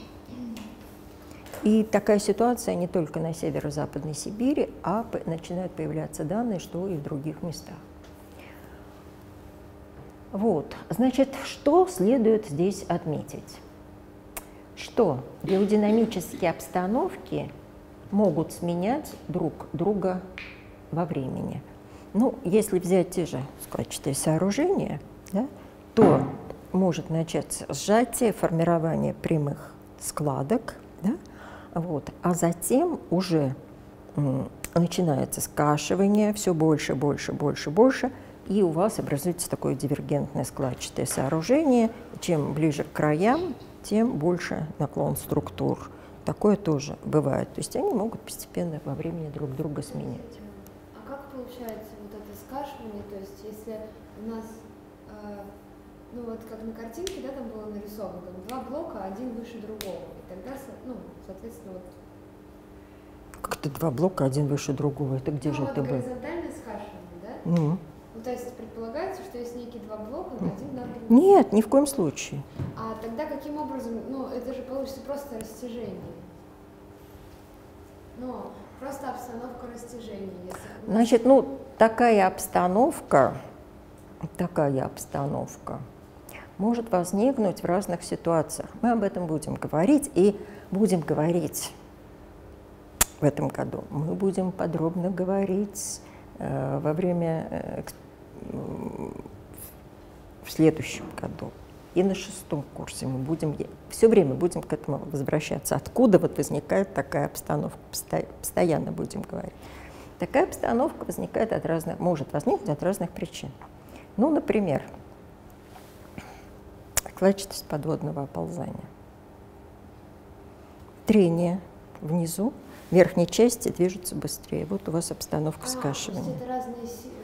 И такая ситуация не только на северо-западной Сибири, а начинают появляться данные, что и в других местах. Вот. Значит, что следует здесь отметить? Что геодинамические обстановки могут сменять друг друга во времени. Ну, если взять те же складчатые сооружения, да, то может начаться сжатие, формирование прямых складок, да, вот, а затем уже начинается скашивание, все больше, больше, больше, больше, и у вас образуется такое дивергентное складчатое сооружение. Чем ближе к краям, тем больше наклон структур. Такое тоже бывает. То есть они могут постепенно во времени друг друга сменять. А как получается вот это скашивание? То есть если у нас, ну вот как на картинке, да, там было нарисовано, там два блока, один выше другого. И тогда, ну, соответственно, вот... Как-то два блока, один выше другого. Это где же вот это было? горизонтальное скашивание, да? Ну, то есть предполагается, что есть некие два блока, один над другим. нет, ни в коем случае. А тогда каким образом, ну, это же получится просто растяжение. Ну, просто обстановка растяжения. Если... Значит, ну, такая обстановка может возникнуть в разных ситуациях. Мы об этом будем говорить, и будем говорить в этом году. Мы будем подробно говорить во время в следующем году. И на 6-м курсе мы будем, все время будем к этому возвращаться. Откуда вот возникает такая обстановка? Постоянно будем говорить. Такая обстановка возникает может возникнуть от разных причин. Ну, например, складчатость подводного оползания. Трение внизу, в верхней части движется быстрее. Вот у вас обстановка скашивания. То есть это разные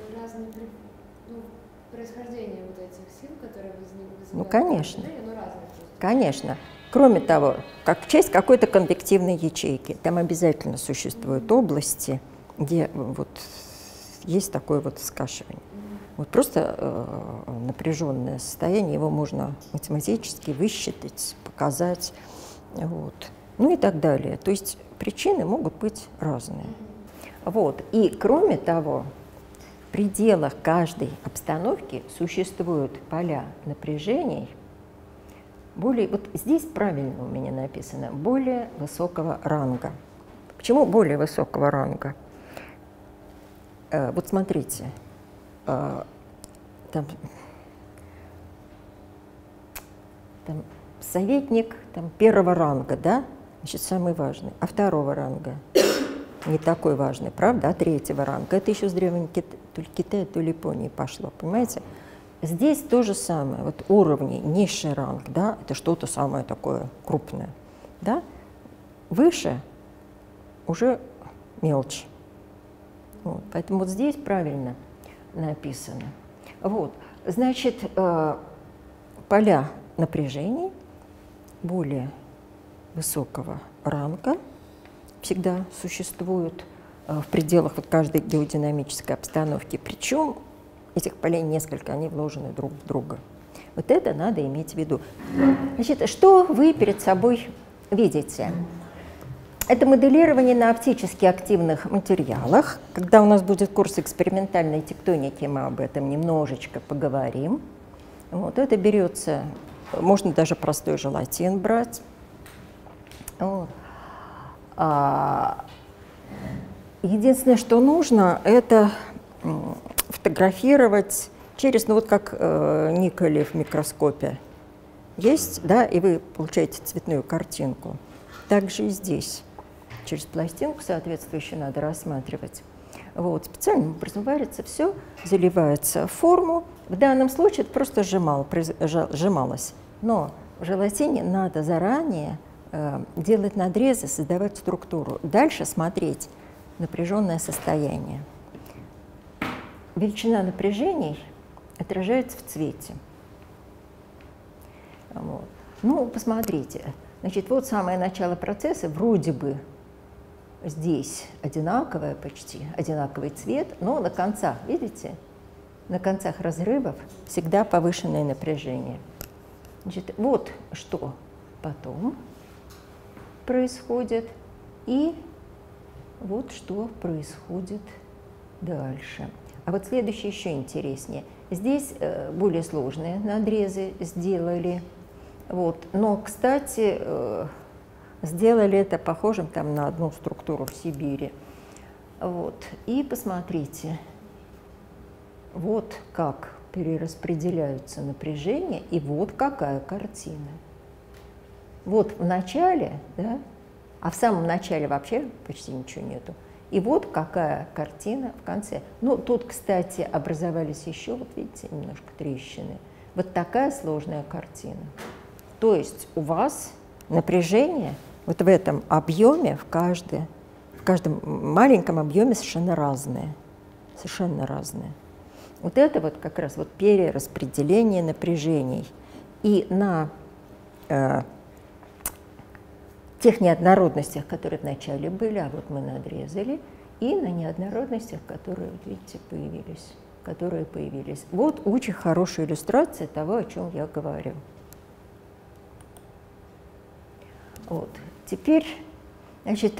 происхождение вот этих сил, которые возникают? Ну, конечно. Оно разное просто. Конечно. Кроме того, как часть какой-то конвективной ячейки, там обязательно существуют области, где вот есть такое вот скашивание. Вот просто напряженное состояние, его можно математически высчитать, показать, вот. Ну и так далее. То есть причины могут быть разные. Вот. И кроме того, в пределах каждой обстановки существуют поля напряжений более, вот здесь правильно у меня написано, более высокого ранга. Почему более высокого ранга? Вот смотрите, там советник первого ранга, да, значит, самый важный, а второго ранга не такой важный, правда, а третьего ранга. Это еще с древнего Китая, то ли Японии пошло, понимаете? Здесь то же самое, вот уровни, низший ранг, да, это что-то самое такое крупное, да, выше уже мелочь. Вот, поэтому вот здесь правильно написано. Вот, значит, поля напряжений более высокого ранга всегда существуют в пределах вот каждой геодинамической обстановки. Причем этих полей несколько, они вложены друг в друга. Вот это надо иметь в виду. Значит, что вы перед собой видите? Это моделирование на оптически активных материалах. Когда у нас будет курс экспериментальной тектоники, мы об этом немножечко поговорим. Вот это берется, можно даже простой желатин брать. Вот. Единственное, что нужно, это фотографировать через, ну вот как никель в микроскопе есть, да, и вы получаете цветную картинку. Также и здесь. Через пластинку соответствующую надо рассматривать. Вот, специальным образом варится все, заливается в форму. В данном случае это просто сжималось. Но в желатине надо заранее делать надрезы, создавать структуру. Дальше смотреть напряженное состояние. Величина напряжений отражается в цвете. Вот. Ну, посмотрите. Значит, вот самое начало процесса, вроде бы здесь одинаковое почти, одинаковый цвет, но на концах, видите, на концах разрывов всегда повышенное напряжение. Значит, вот что потом происходит и вот что происходит дальше. А вот следующее еще интереснее. Здесь более сложные надрезы сделали. Вот. Но, кстати, сделали это похожим там на одну структуру в Сибири. Вот. И посмотрите, вот как перераспределяются напряжения, и вот какая картина. Вот в начале, да, а в самом начале вообще почти ничего нету. И вот какая картина в конце. Ну, тут, кстати, образовались еще, вот видите, немножко трещины. Вот такая сложная картина. То есть у вас напряжение вот в этом объеме, в каждом маленьком объеме совершенно разное. Совершенно разное. Вот это вот как раз вот перераспределение напряжений. И на тех неоднородностях, которые вначале были, а вот мы надрезали, и на неоднородностях, которые, вот видите, появились. Вот очень хорошая иллюстрация того, о чем я говорю. Вот. Теперь, значит,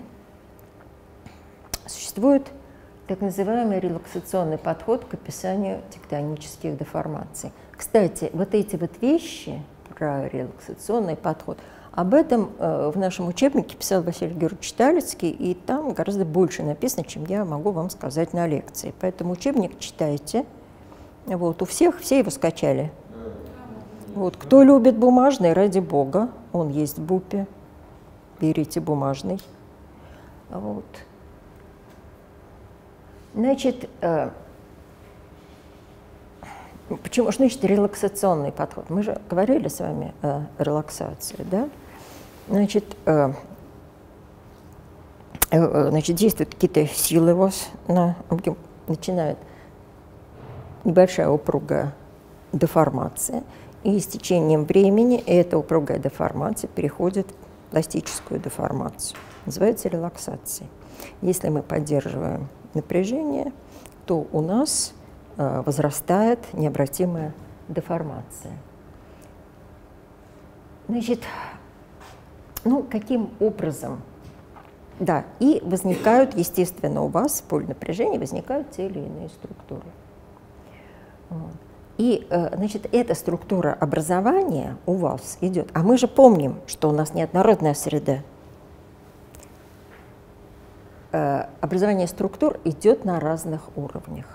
существует так называемый релаксационный подход к описанию тектонических деформаций. Кстати, вот эти вот вещи про релаксационный подход, об этом в нашем учебнике писал Василий Георгиевич Талицкий, и там гораздо больше написано, чем я могу вам сказать на лекции. Поэтому учебник читайте. Вот, у всех, все его скачали. Вот, кто любит бумажный, ради бога, он есть в БУПе, берите бумажный. Вот. Значит, почему, что значит релаксационный подход? Мы же говорили с вами о релаксации, да? Значит, действуют какие-то силы у вас на объем, начинает небольшая упругая деформация, и с течением времени эта упругая деформация переходит в пластическую деформацию. Называется релаксацией. Если мы поддерживаем напряжение, то у нас возрастает необратимая деформация. Значит, ну, каким образом? Да, и возникают, естественно, у вас в поле напряжения возникают те или иные структуры. Вот. И, значит, эта структура образования у вас идет. А мы же помним, что у нас неоднородная среда. Образование структур идет на разных уровнях.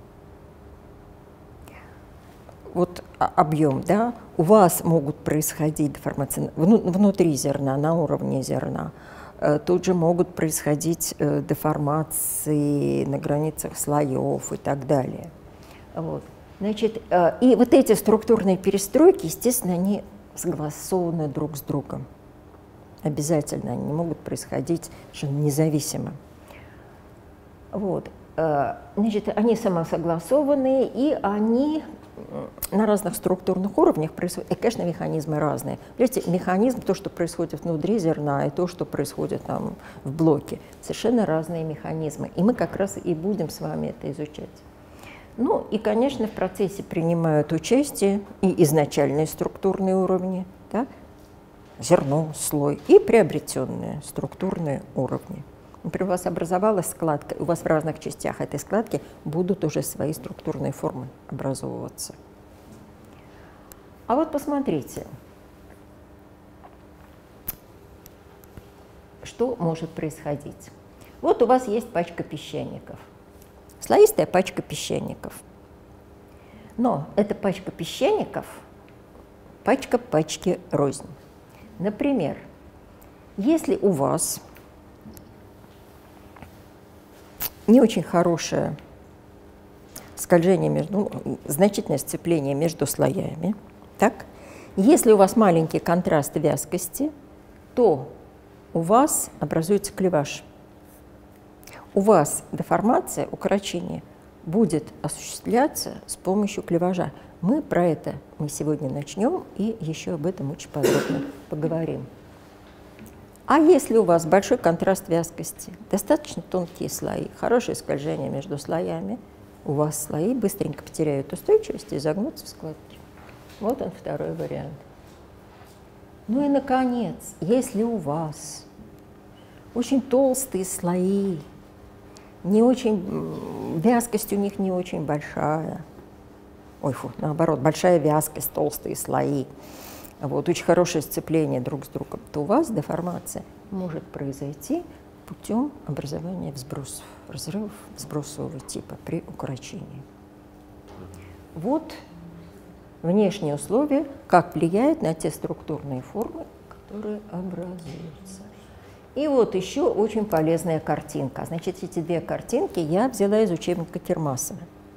Вот объем, да, у вас могут происходить деформации внутри зерна, на уровне зерна. Тут же могут происходить деформации на границах слоев и так далее. Вот. Значит, и вот эти структурные перестройки, естественно, они согласованы друг с другом. Обязательно они не могут происходить независимо. Вот. Значит, они самосогласованные, и они на разных структурных уровнях происходит, и, конечно, механизмы разные. Видите, механизм, то, что происходит внутри зерна, и то, что происходит там в блоке, совершенно разные механизмы. И мы как раз и будем с вами это изучать. Ну и, конечно, в процессе принимают участие и изначальные структурные уровни, да, зерно, слой, и приобретенные структурные уровни. Например, у вас образовалась складка, у вас в разных частях этой складки будут уже свои структурные формы образовываться. А вот посмотрите, что может происходить. Вот у вас есть пачка песчаников, слоистая пачка песчаников. Но эта пачка песчаников, пачка пачки рознь. Например, если у вас не очень хорошее скольжение, значительное сцепление между слоями. Так? Если у вас маленький контраст вязкости, то у вас образуется клеваж. У вас деформация, укорочение будет осуществляться с помощью клеважа. Мы сегодня начнем и еще об этом очень подробно поговорим. А если у вас большой контраст вязкости, достаточно тонкие слои, хорошее скольжение между слоями, у вас слои быстренько потеряют устойчивость и загнутся в складки. Вот он, второй вариант. Ну и, наконец, если у вас очень толстые слои, вязкость у них не очень большая, наоборот, большая вязкость, толстые слои, вот, очень хорошее сцепление друг с другом, то у вас деформация может произойти путем образования взбросов, разрывов взбросового типа при укорочении. Вот внешние условия, как влияют на те структурные формы, которые образуются. И вот еще очень полезная картинка. Значит, эти две картинки я взяла из учебника Кирмасова.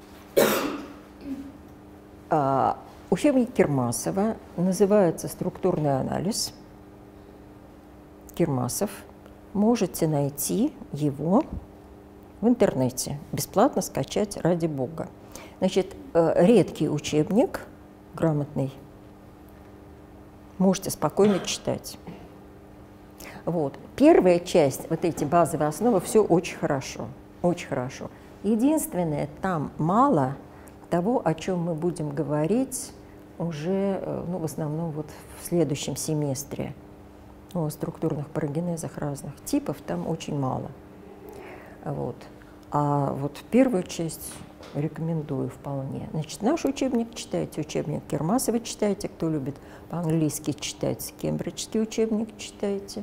Учебник Кирмасова называется «Структурный анализ». Кирмасов. Можете найти его в интернете. Бесплатно скачать, ради бога. Значит, редкий учебник, грамотный. Можете спокойно читать. Вот. Первая часть, вот эти базовые основы, все очень хорошо. Очень хорошо. Единственное, там мало того, о чем мы будем говорить уже, в основном вот в следующем семестре. О структурных парагенезах разных типов там очень мало. Вот. А вот первую часть рекомендую вполне. Значит, наш учебник читайте, учебник Кирмасова читайте, кто любит по-английски читать, кембриджский учебник читайте.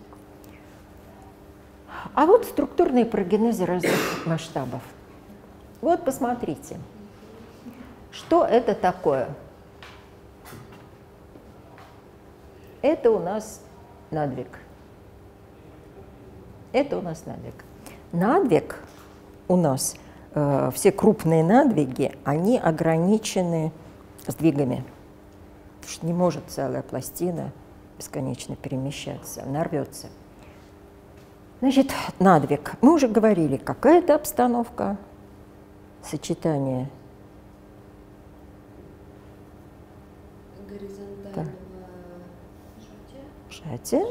А вот структурные парагенезы разных масштабов. Вот посмотрите, что это такое. Это у нас надвиг. Это у нас надвиг. Надвиг у нас, все крупные надвиги, они ограничены сдвигами. Потому что не может целая пластина бесконечно перемещаться, она рвется. Значит, надвиг. Мы уже говорили, какая это обстановка, сочетание горизонтального сжатия,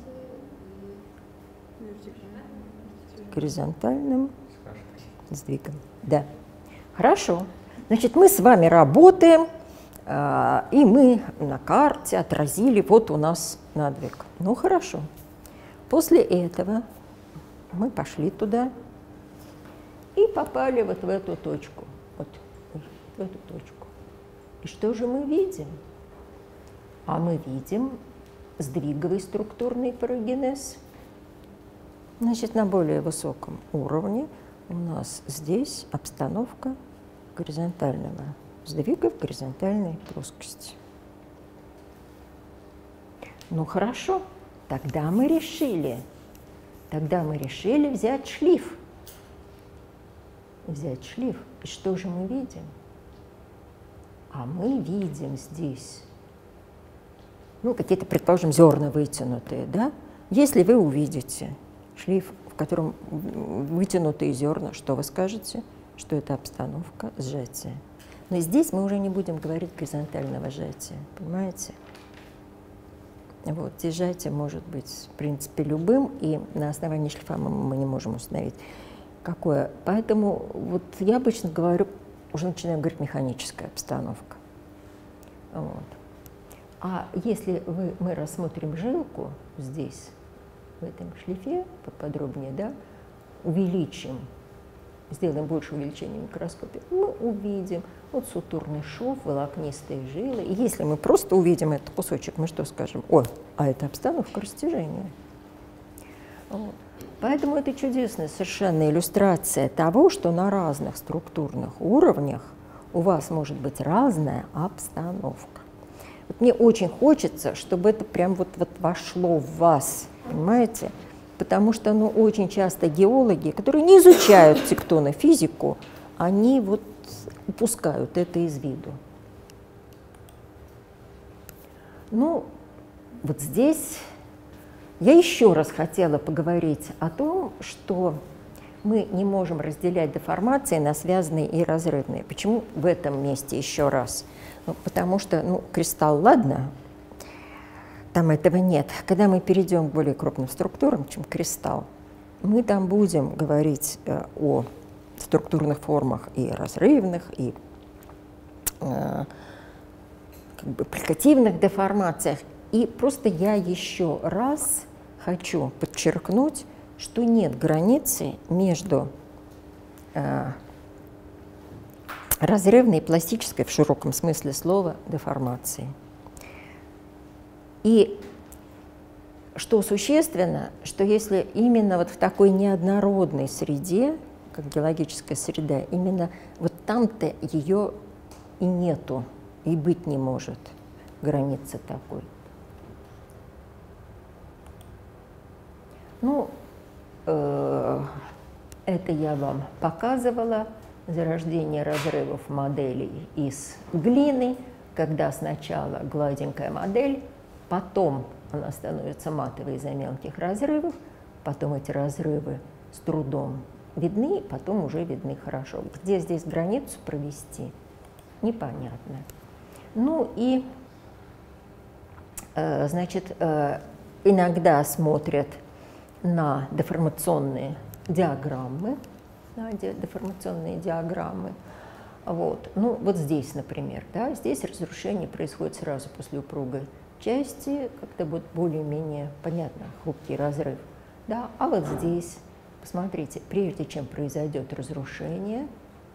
горизонтальным сдвигом. Да. Хорошо. Значит, мы с вами работаем, и мы на карте отразили, вот у нас надвиг. Ну, хорошо. После этого мы пошли туда и попали вот в эту точку. Вот в эту точку. И что же мы видим? А мы видим сдвиговый структурный парагенез. Значит, на более высоком уровне у нас здесь обстановка горизонтального сдвига в горизонтальной плоскости. Ну хорошо, тогда мы решили взять шлиф. Взять шлиф. И что же мы видим? А мы видим здесь, какие-то, предположим, зерна вытянутые, да? Если вы увидите шлиф, в котором вытянутые зерна, что вы скажете? Что это обстановка сжатия. Но здесь мы уже не будем говорить горизонтального сжатия, понимаете? Вот, здесь сжатие может быть, в принципе, любым, и на основании шлифа мы не можем установить, какое. Поэтому вот я обычно говорю, уже начинаю говорить механическая обстановка. Вот. А если мы рассмотрим жилку здесь, в этом шлифе, поподробнее, да, увеличим, сделаем больше увеличения в микроскопе, мы увидим вот сутурный шов, волокнистые жилы. И если мы просто увидим этот кусочек, мы что скажем? Ой, а это обстановка растяжения. Вот. Поэтому это чудесная совершенно иллюстрация того, что на разных структурных уровнях у вас может быть разная обстановка. Вот мне очень хочется, чтобы это прям вот вошло в вас, понимаете? Потому что очень часто геологи, которые не изучают тектонофизику, они вот упускают это из виду. Ну, вот здесь я еще раз хотела поговорить о том, что мы не можем разделять деформации на связанные и разрывные. Почему в этом месте еще раз? Ну, потому что, кристалл, ладно, там этого нет. Когда мы перейдем к более крупным структурам, чем кристалл, мы там будем говорить о структурных формах и разрывных, и аппликативных деформациях. И просто я еще раз хочу подчеркнуть, что нет границы между разрывной и пластической, в широком смысле слова, деформацией. И что существенно, что если именно вот в такой неоднородной среде, как геологическая среда, именно вот там-то ее и нету, и быть не может границы такой. Это я вам показывала, зарождение разрывов моделей из глины, когда сначала гладенькая модель, потом она становится матовой из-за мелких разрывов, потом эти разрывы с трудом видны, потом уже видны хорошо. Где здесь границу провести, непонятно. Иногда смотрят на деформационные диаграммы, Вот. Вот здесь, например, да, здесь разрушение происходит сразу после упругой части, как-то вот более-менее понятно, хрупкий разрыв. Да? А вот здесь, посмотрите, прежде чем произойдет разрушение,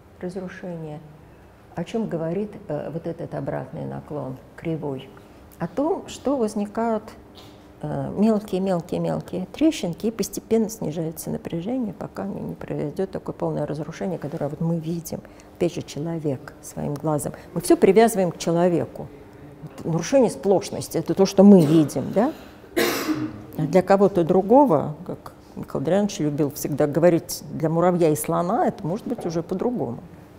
о чем говорит вот этот обратный наклон кривой? О том, что возникают мелкие трещинки, и постепенно снижается напряжение, пока не произойдет такое полное разрушение, которое вот мы видим. Опять же, человек своим глазом. Мы все привязываем к человеку. Нарушение сплошности – это то, что мы видим, да? А для кого-то другого, как Михаил Андреевич любил всегда говорить, для муравья и слона это может быть уже по-другому.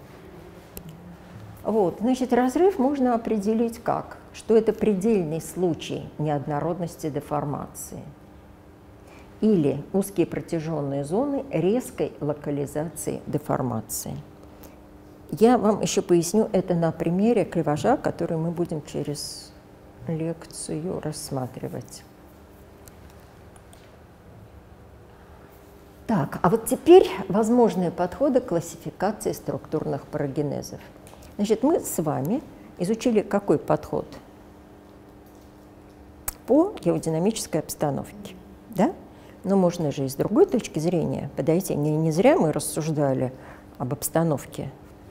Вот, значит, разрыв можно определить как? Что это предельный случай неоднородности деформации или узкие протяженные зоны резкой локализации деформации. Я вам еще поясню это на примере криважа, который мы будем через лекцию рассматривать. Так, а вот теперь возможные подходы к классификации структурных парагенезов. Значит, мы с вами изучили какой подход по геодинамической обстановке, да? Но можно же и с другой точки зрения подойти. Не зря мы рассуждали об обстановке.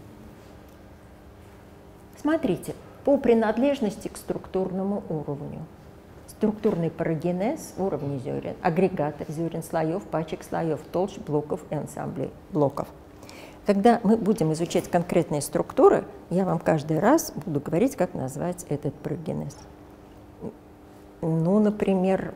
Смотрите, по принадлежности к структурному уровню. Структурный парагенез, уровни зерен, агрегатов зерен, слоев, пачек слоев, толщ блоков и ансамблей блоков. Когда мы будем изучать конкретные структуры, я вам каждый раз буду говорить, как назвать этот парагенез. Например,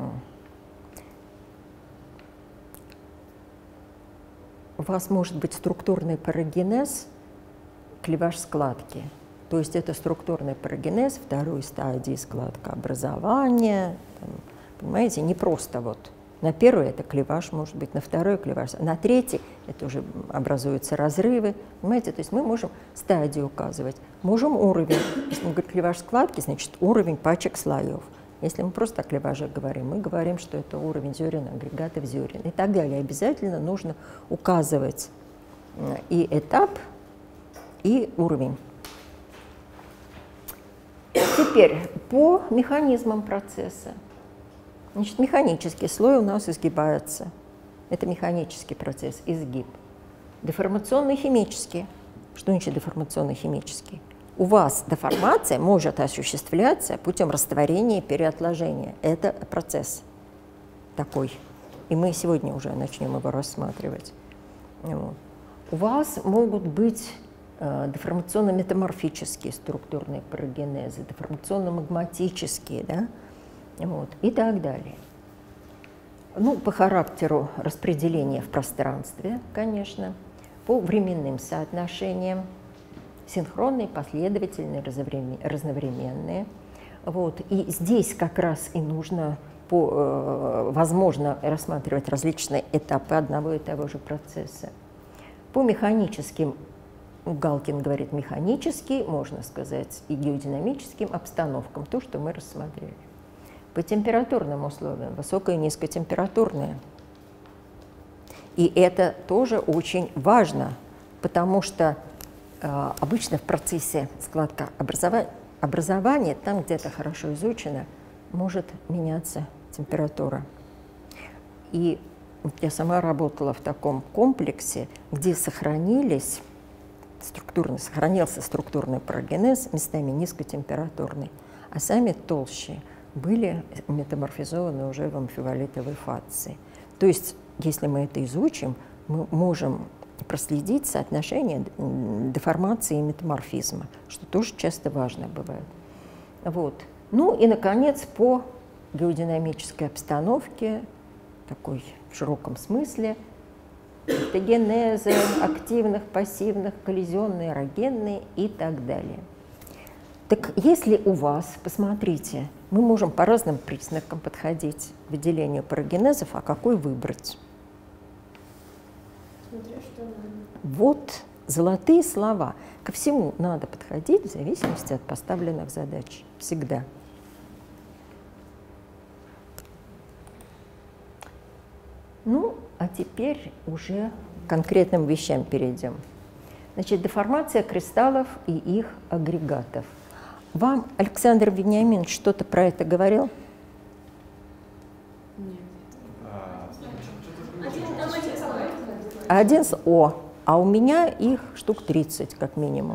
у вас может быть структурный парагенез, клеваж складки. То есть это структурный парагенез второй стадии складкообразования. Понимаете, не просто вот На первый это клеваж, может быть, на второй клеваж, на третий это уже образуются разрывы, понимаете? То есть мы можем стадию указывать, можем уровень. Если мы говорим клеваж складки, значит уровень пачек слоев. Если мы просто о клеваже говорим, мы говорим, что это уровень зерен, агрегатов зерен и так далее. Обязательно нужно указывать и этап, и уровень. Теперь по механизмам процесса. Значит, механический слой у нас изгибается. Это механический процесс, изгиб. Деформационный химический. Что значит деформационный химический? У вас деформация может осуществляться путем растворения и переотложения. Это процесс такой. И мы сегодня уже начнем его рассматривать. Вот. У вас могут быть деформационно-метаморфические структурные парагенезы, деформационно-магматические, да? Вот, и так далее. Ну, по характеру распределения в пространстве, конечно, по временным соотношениям, синхронные, последовательные, разновременные. Вот. И здесь как раз и нужно, возможно, рассматривать различные этапы одного и того же процесса. По механическим, Галкин говорит механический, можно сказать, и геодинамическим обстановкам, то, что мы рассмотрели. По температурным условиям, высокое и низкотемпературное. И это тоже очень важно, потому что обычно в процессе складка образования, там, где это хорошо изучено, может меняться температура. И я сама работала в таком комплексе, где сохранился структурный парагенез, местами низкотемпературный, а сами толще были метаморфизованы уже в амфиволитовой фации. То есть, если мы это изучим, мы можем проследить соотношение деформации и метаморфизма, что тоже часто важно бывает. Вот. Ну и, наконец, по геодинамической обстановке, такой в широком смысле, автогенезы, активных, пассивных, коллизионные, эрогенные и так далее. Так если у вас, посмотрите, мы можем по разным признакам подходить к выделению парагенезов, а какой выбрать? Смотря что надо. Вот золотые слова. Ко всему надо подходить в зависимости от поставленных задач. Всегда. Ну, а теперь уже к конкретным вещам перейдем. Значит, деформация кристаллов и их агрегатов. Вам Александр Вениаминович что-то про это говорил? Один с О, а у меня их штук 30 как минимум.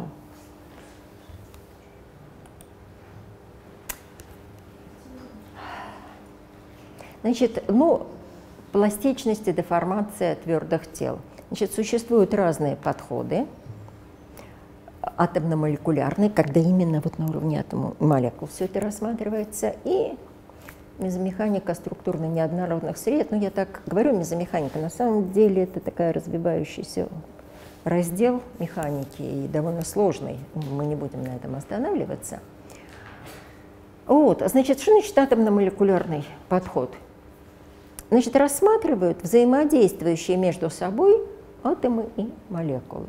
Значит, ну, пластичность и деформация твердых тел. Значит, существуют разные подходы. Атомно-молекулярный, когда именно вот на уровне атома молекул все это рассматривается, и мезомеханика структурно-неоднородных сред. Ну, я так говорю мезомеханика, на самом деле это такая развивающийся раздел механики и довольно сложный. Мы не будем на этом останавливаться. Вот, значит, что значит атомно-молекулярный подход? Значит, рассматривают взаимодействующие между собой атомы и молекулы.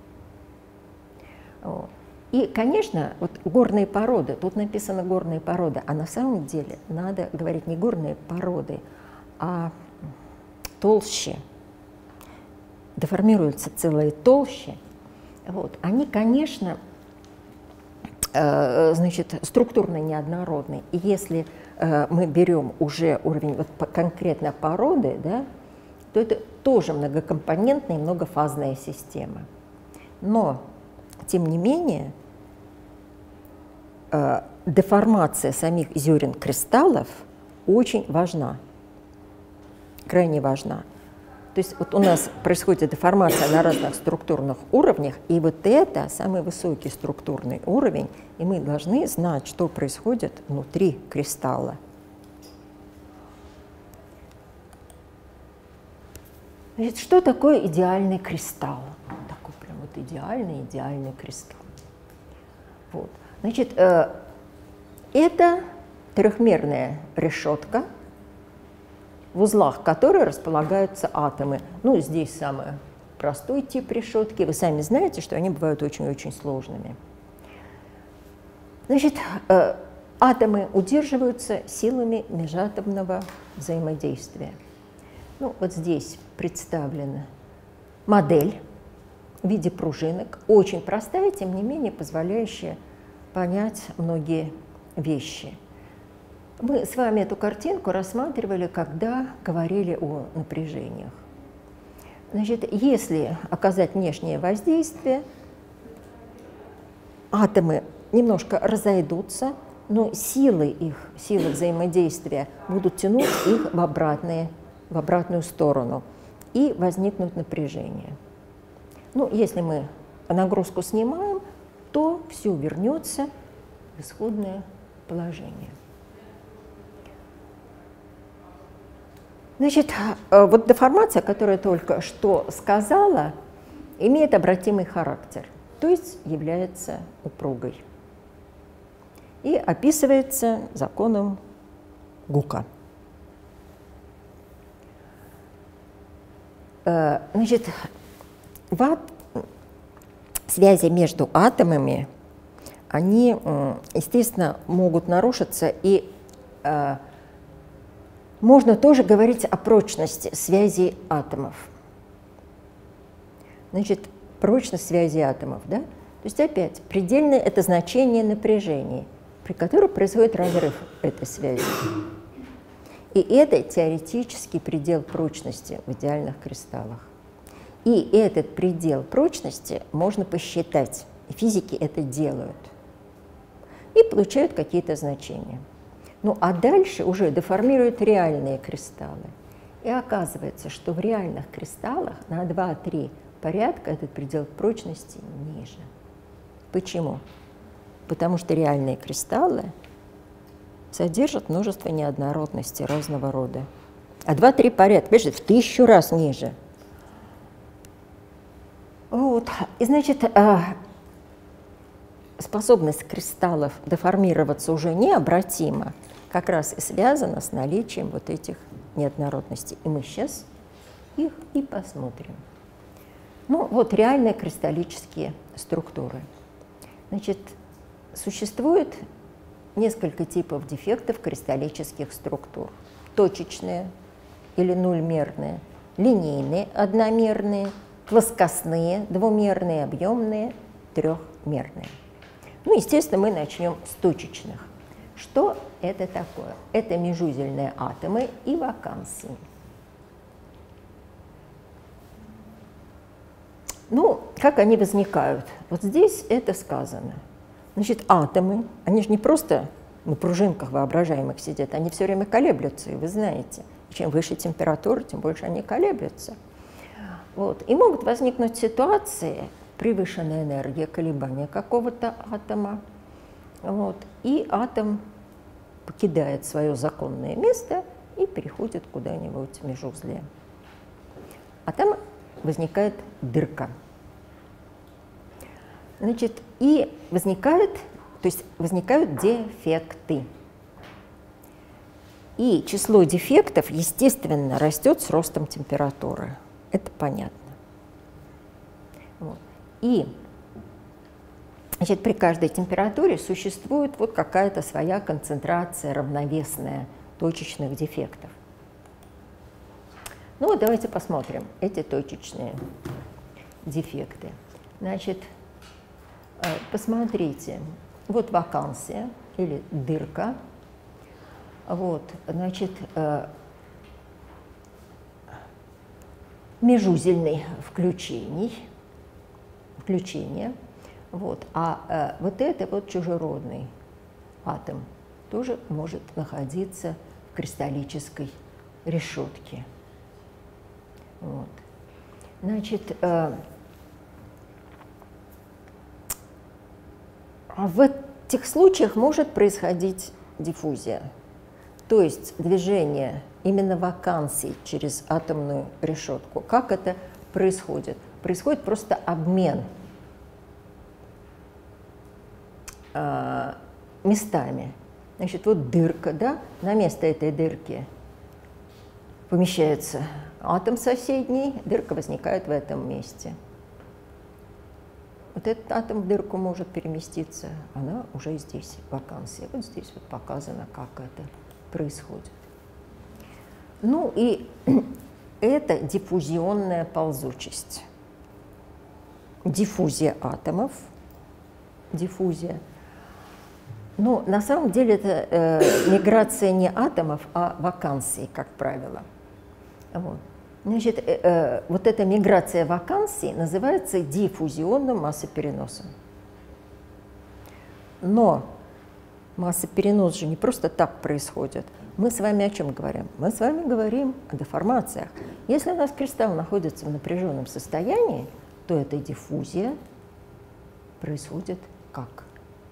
Вот. И, конечно, вот горные породы, тут написано горные породы, а на самом деле надо говорить не горные породы, а толще. Деформируются целые толщи. Вот. Они, конечно, значит, структурно неоднородны. И если мы берем уже уровень вот конкретно породы, да, то это тоже многокомпонентная и многофазная система. Но, тем не менее, деформация самих зерен кристаллов очень важна, крайне важна. То есть вот у нас происходит деформация на разных структурных уровнях, и вот это самый высокий структурный уровень, и мы должны знать, что происходит внутри кристалла. Значит, что такое идеальный кристалл? Такой прям вот идеальный кристалл. Вот. Значит, это трехмерная решетка, в узлах которой располагаются атомы. Ну, здесь самый простой тип решетки. Вы сами знаете, что они бывают очень-очень сложными. Значит, атомы удерживаются силами межатомного взаимодействия. Ну, вот здесь представлена модель в виде пружинок, очень простая, тем не менее позволяющая понять многие вещи. Мы с вами эту картинку рассматривали, когда говорили о напряжениях. Значит, если оказать внешнее воздействие, атомы немножко разойдутся, но силы взаимодействия будут тянуть их в обратную сторону, и возникнут напряжения. Ну, если мы нагрузку снимаем, то все вернется в исходное положение. Значит, вот деформация, которую я только что сказала, имеет обратимый характер, то есть является упругой и описывается законом Гука. Значит, связи между атомами, они, естественно, могут нарушиться, и можно тоже говорить о прочности связи атомов. Значит, прочность связи атомов, да? То есть опять предельное – это значение напряжения, при котором происходит разрыв этой связи. И это теоретический предел прочности в идеальных кристаллах. И этот предел прочности можно посчитать. Физики это делают. И получают какие-то значения. Ну а дальше уже деформируют реальные кристаллы. И оказывается, что в реальных кристаллах на 2-3 порядка этот предел прочности ниже. Почему? Потому что реальные кристаллы содержат множество неоднородностей разного рода. А 2-3 порядка, понимаете, в 1000 раз ниже. Вот. И, значит, способность кристаллов деформироваться уже необратимо как раз и связана с наличием вот этих неоднородностей. И мы сейчас их и посмотрим. Ну, вот реальные кристаллические структуры. Значит, существует несколько типов дефектов кристаллических структур. Точечные или нульмерные, линейные, одномерные, плоскостные, двумерные, объемные, трехмерные. Ну, естественно, мы начнем с точечных. Что это такое? Это межузельные атомы и вакансии. Ну, как они возникают? Вот здесь это сказано. Значит, атомы, они же не просто на пружинках воображаемых сидят, они все время колеблются, и вы знаете. Чем выше температура, тем больше они колеблются. Вот. И могут возникнуть ситуации, превышенная энергия колебания какого-то атома, вот, и атом покидает свое законное место и переходит куда-нибудь в межузлие. А там возникает дырка. Значит, и возникают дефекты. И число дефектов, естественно, растет с ростом температуры. Это понятно. Вот. И, значит, при каждой температуре существует вот какая-то своя концентрация равновесная точечных дефектов. Ну вот давайте посмотрим эти точечные дефекты. Значит, посмотрите, вот вакансия или дырка. Вот, значит, межузельный включение, вот, а вот это вот чужеродный атом тоже может находиться в кристаллической решетке. Вот. Значит, в этих случаях может происходить диффузия, то есть движение именно вакансий через атомную решетку. Как это происходит? Происходит просто обмен местами. Значит, вот дырка, да, на место этой дырки помещается атом соседний, дырка возникает в этом месте. Вот этот атом в дырку может переместиться, она уже здесь, вакансия. Вот здесь вот показано, как это происходит. Ну и это диффузионная ползучесть. Диффузия атомов, диффузия. Но на самом деле это миграция не атомов, а вакансий, как правило. Вот. Значит, вот эта миграция вакансий называется диффузионным массопереносом. Но массоперенос же не просто так происходит. Мы с вами о чем говорим? Мы с вами говорим о деформациях. Если у нас кристалл находится в напряженном состоянии, то эта диффузия происходит как?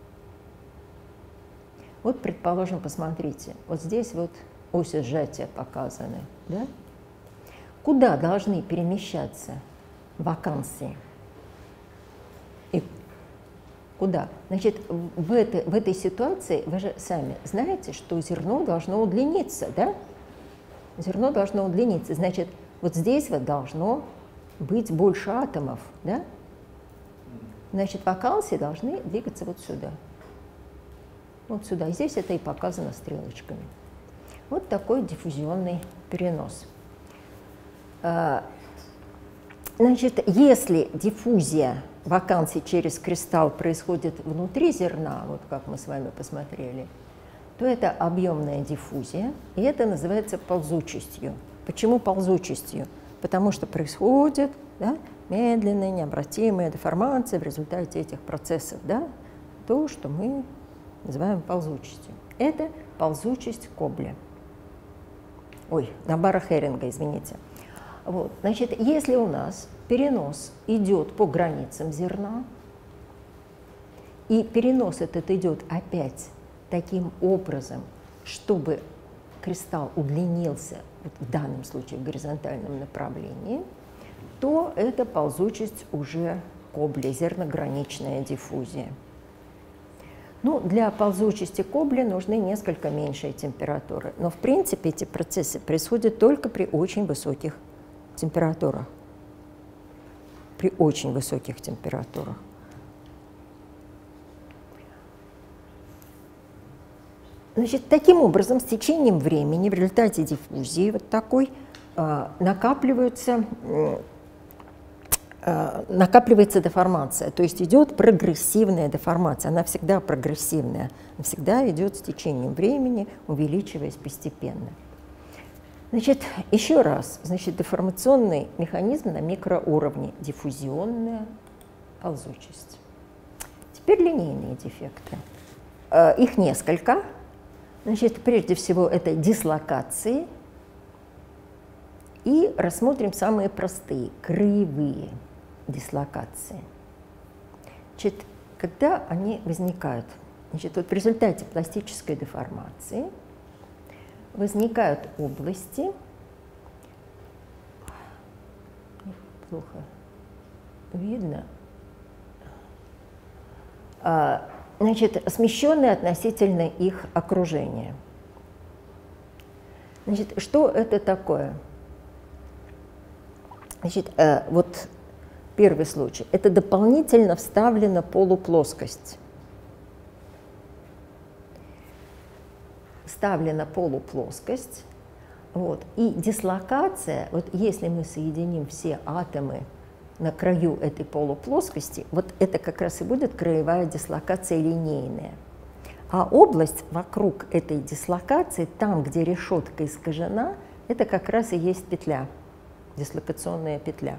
Вот, предположим, посмотрите, вот здесь вот оси сжатия показаны, да? Куда должны перемещаться вакансии? И куда? Значит, в этой ситуации вы же сами знаете, что зерно должно удлиниться, да? Зерно должно удлиниться. Значит, вот здесь вот должно быть больше атомов, да? Значит, вакансии должны двигаться вот сюда. Вот сюда. И здесь это и показано стрелочками. Вот такой диффузионный перенос. Значит, если диффузия вакансий через кристалл происходит внутри зерна, вот как мы с вами посмотрели, то это объемная диффузия, и это называется ползучестью. Почему ползучестью? Потому что происходит, да, медленная, необратимая деформация в результате этих процессов, да, то, что мы называем ползучестью. Это ползучесть Кобля. Ой, Набара Херинга, извините. Вот. Значит, если у нас перенос идет по границам зерна, и перенос этот идет опять таким образом, чтобы кристалл удлинился, вот в данном случае в горизонтальном направлении, то это ползучесть уже Кобля, зернограничная диффузия. Ну, для ползучести Кобля нужны несколько меньшие температуры, но в принципе эти процессы происходят только при очень высоких температурах. При очень высоких температурах. Значит, таким образом, с течением времени в результате диффузии вот такой накапливается деформация, то есть идет прогрессивная деформация, она всегда прогрессивная, она всегда идет с течением времени, увеличиваясь постепенно. Значит, еще раз, значит, деформационный механизм на микроуровне, диффузионная ползучесть. Теперь линейные дефекты. Их несколько. Значит, прежде всего это дислокации. И рассмотрим самые простые, краевые дислокации. Значит, когда они возникают? Значит, вот в результате пластической деформации возникают области, плохо видно, значит, смещенные относительно их окружения. Значит, что это такое? Значит, вот первый случай. Это дополнительно вставлена полуплоскость. Вставлена полуплоскость. Вот. И дислокация, вот если мы соединим все атомы на краю этой полуплоскости, вот это как раз и будет краевая дислокация линейная. А область вокруг этой дислокации, там, где решетка искажена, это как раз и есть петля, дислокационная петля.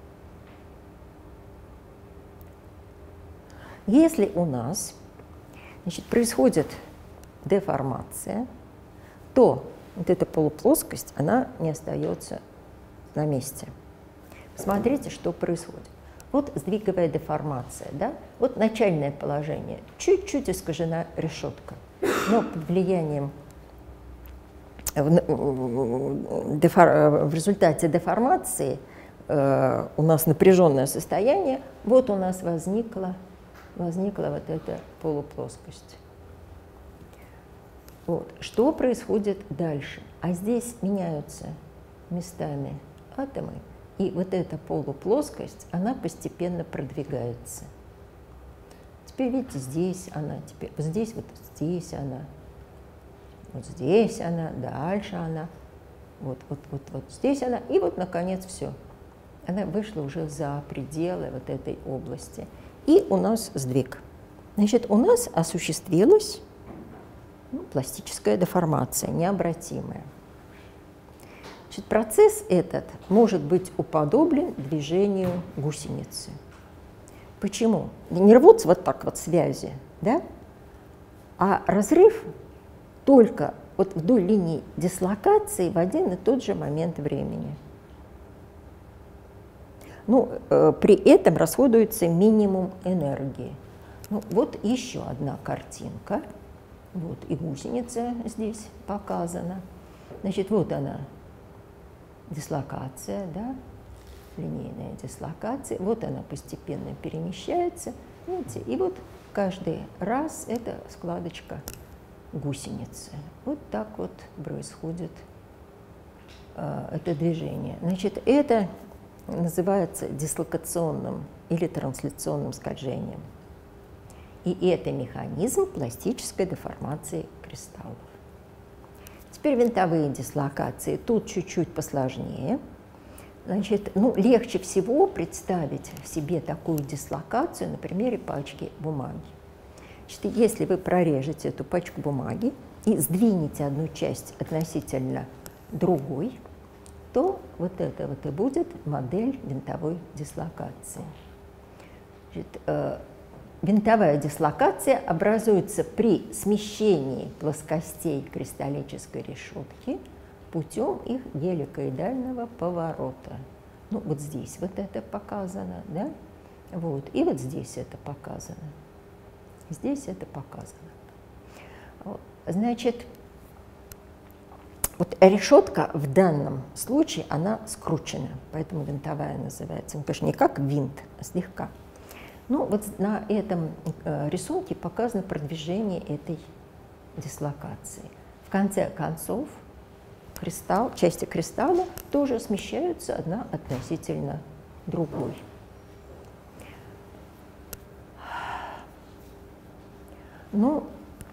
Если у нас, значит, происходит деформация, то вот эта полуплоскость, она не остается на месте. Смотрите, что происходит. Вот сдвиговая деформация, да? Вот начальное положение. Чуть-чуть искажена решетка, но под влиянием в результате деформации у нас напряженное состояние, вот у нас возникла вот эта полуплоскость. Вот. Что происходит дальше? А здесь меняются местами атомы, и вот эта полуплоскость, она постепенно продвигается. Теперь видите, здесь она, теперь вот здесь она, дальше она, вот здесь она, и вот наконец все. Она вышла уже за пределы вот этой области. И у нас сдвиг. Значит, у нас осуществилась пластическая деформация, необратимая. Значит, процесс этот может быть уподоблен движению гусеницы. Почему? Не рвутся вот так вот связи, да? А разрыв только вот вдоль линии дислокации в один и тот же момент времени. Ну, при этом расходуется минимум энергии. Ну, вот еще одна картинка. Вот и гусеница здесь показана. Значит, вот она, дислокация, да, линейная дислокация. Вот она постепенно перемещается. Видите, и вот каждый раз это складочка гусеницы. Вот так вот происходит это движение. Значит, это называется дислокационным или трансляционным скольжением. И это механизм пластической деформации кристаллов. Теперь винтовые дислокации. Тут чуть-чуть посложнее. Значит, легче всего представить себе такую дислокацию на примере пачки бумаги. Значит, если вы прорежете эту пачку бумаги и сдвинете одну часть относительно другой, то вот это вот и будет модель винтовой дислокации. Значит, винтовая дислокация образуется при смещении плоскостей кристаллической решетки путем их геликоидального поворота. Ну, вот здесь вот это показано, да? Вот, и вот здесь это показано. Здесь это показано. Вот. Значит, вот решетка в данном случае, она скручена, поэтому винтовая называется. Ну, конечно, не как винт, а слегка. Ну, вот на этом рисунке показано продвижение этой дислокации. В конце концов, части кристалла тоже смещаются одна относительно другой. Ну,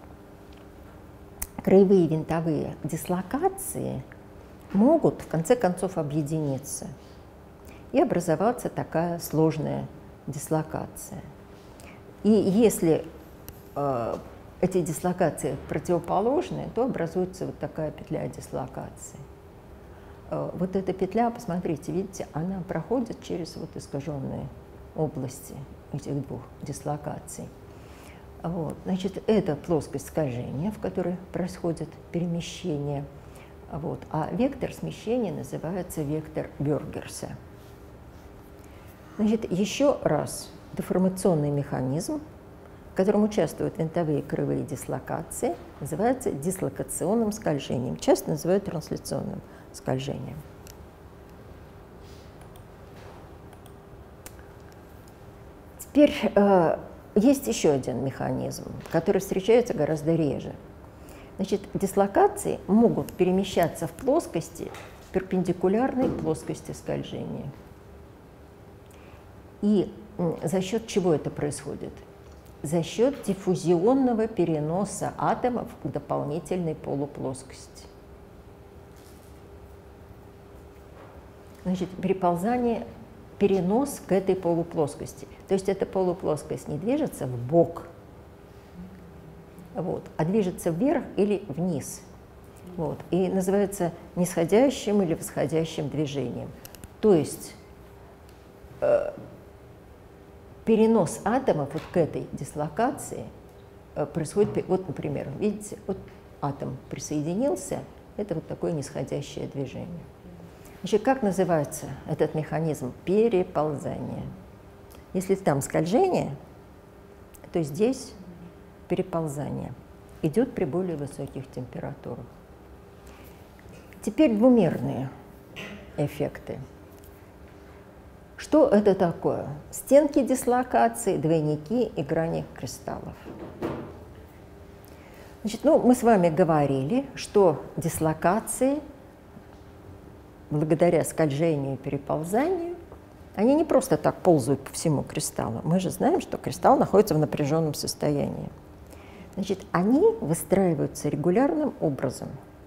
краевые винтовые дислокации могут в конце концов объединиться и образоваться такая сложная дислокация. И если эти дислокации противоположные, то образуется вот такая петля дислокации. Вот эта петля, посмотрите, видите, она проходит через вот искаженные области этих двух дислокаций. Вот. Значит, это плоскость скольжения, в которой происходит перемещение. Вот. А вектор смещения называется вектор Бюргерса. Значит, еще раз, деформационный механизм, в котором участвуют винтовые и краевые дислокации, называется дислокационным скольжением, часто называют трансляционным скольжением. Теперь есть еще один механизм, который встречается гораздо реже. Значит, дислокации могут перемещаться в плоскости, перпендикулярной плоскости скольжения. И за счет чего это происходит? За счет диффузионного переноса атомов к дополнительной полуплоскости. Значит, переползание, перенос к этой полуплоскости. То есть эта полуплоскость не движется вбок, вот, а движется вверх или вниз. Вот, и называется нисходящим или восходящим движением. То есть перенос атомов вот к этой дислокации происходит, вот, например, видите, вот атом присоединился, это вот такое нисходящее движение. Значит, как называется этот механизм? Переползание. Если там скольжение, то здесь переползание. Идет при более высоких температурах. Теперь двумерные эффекты. Что это такое? Стенки дислокации, двойники и грани кристаллов. Значит, мы с вами говорили, что дислокации благодаря скольжению и переползанию, они не просто так ползают по всему кристаллу. Мы же знаем, что кристалл находится в напряженном состоянии. Значит, они выстраиваются регулярным образом.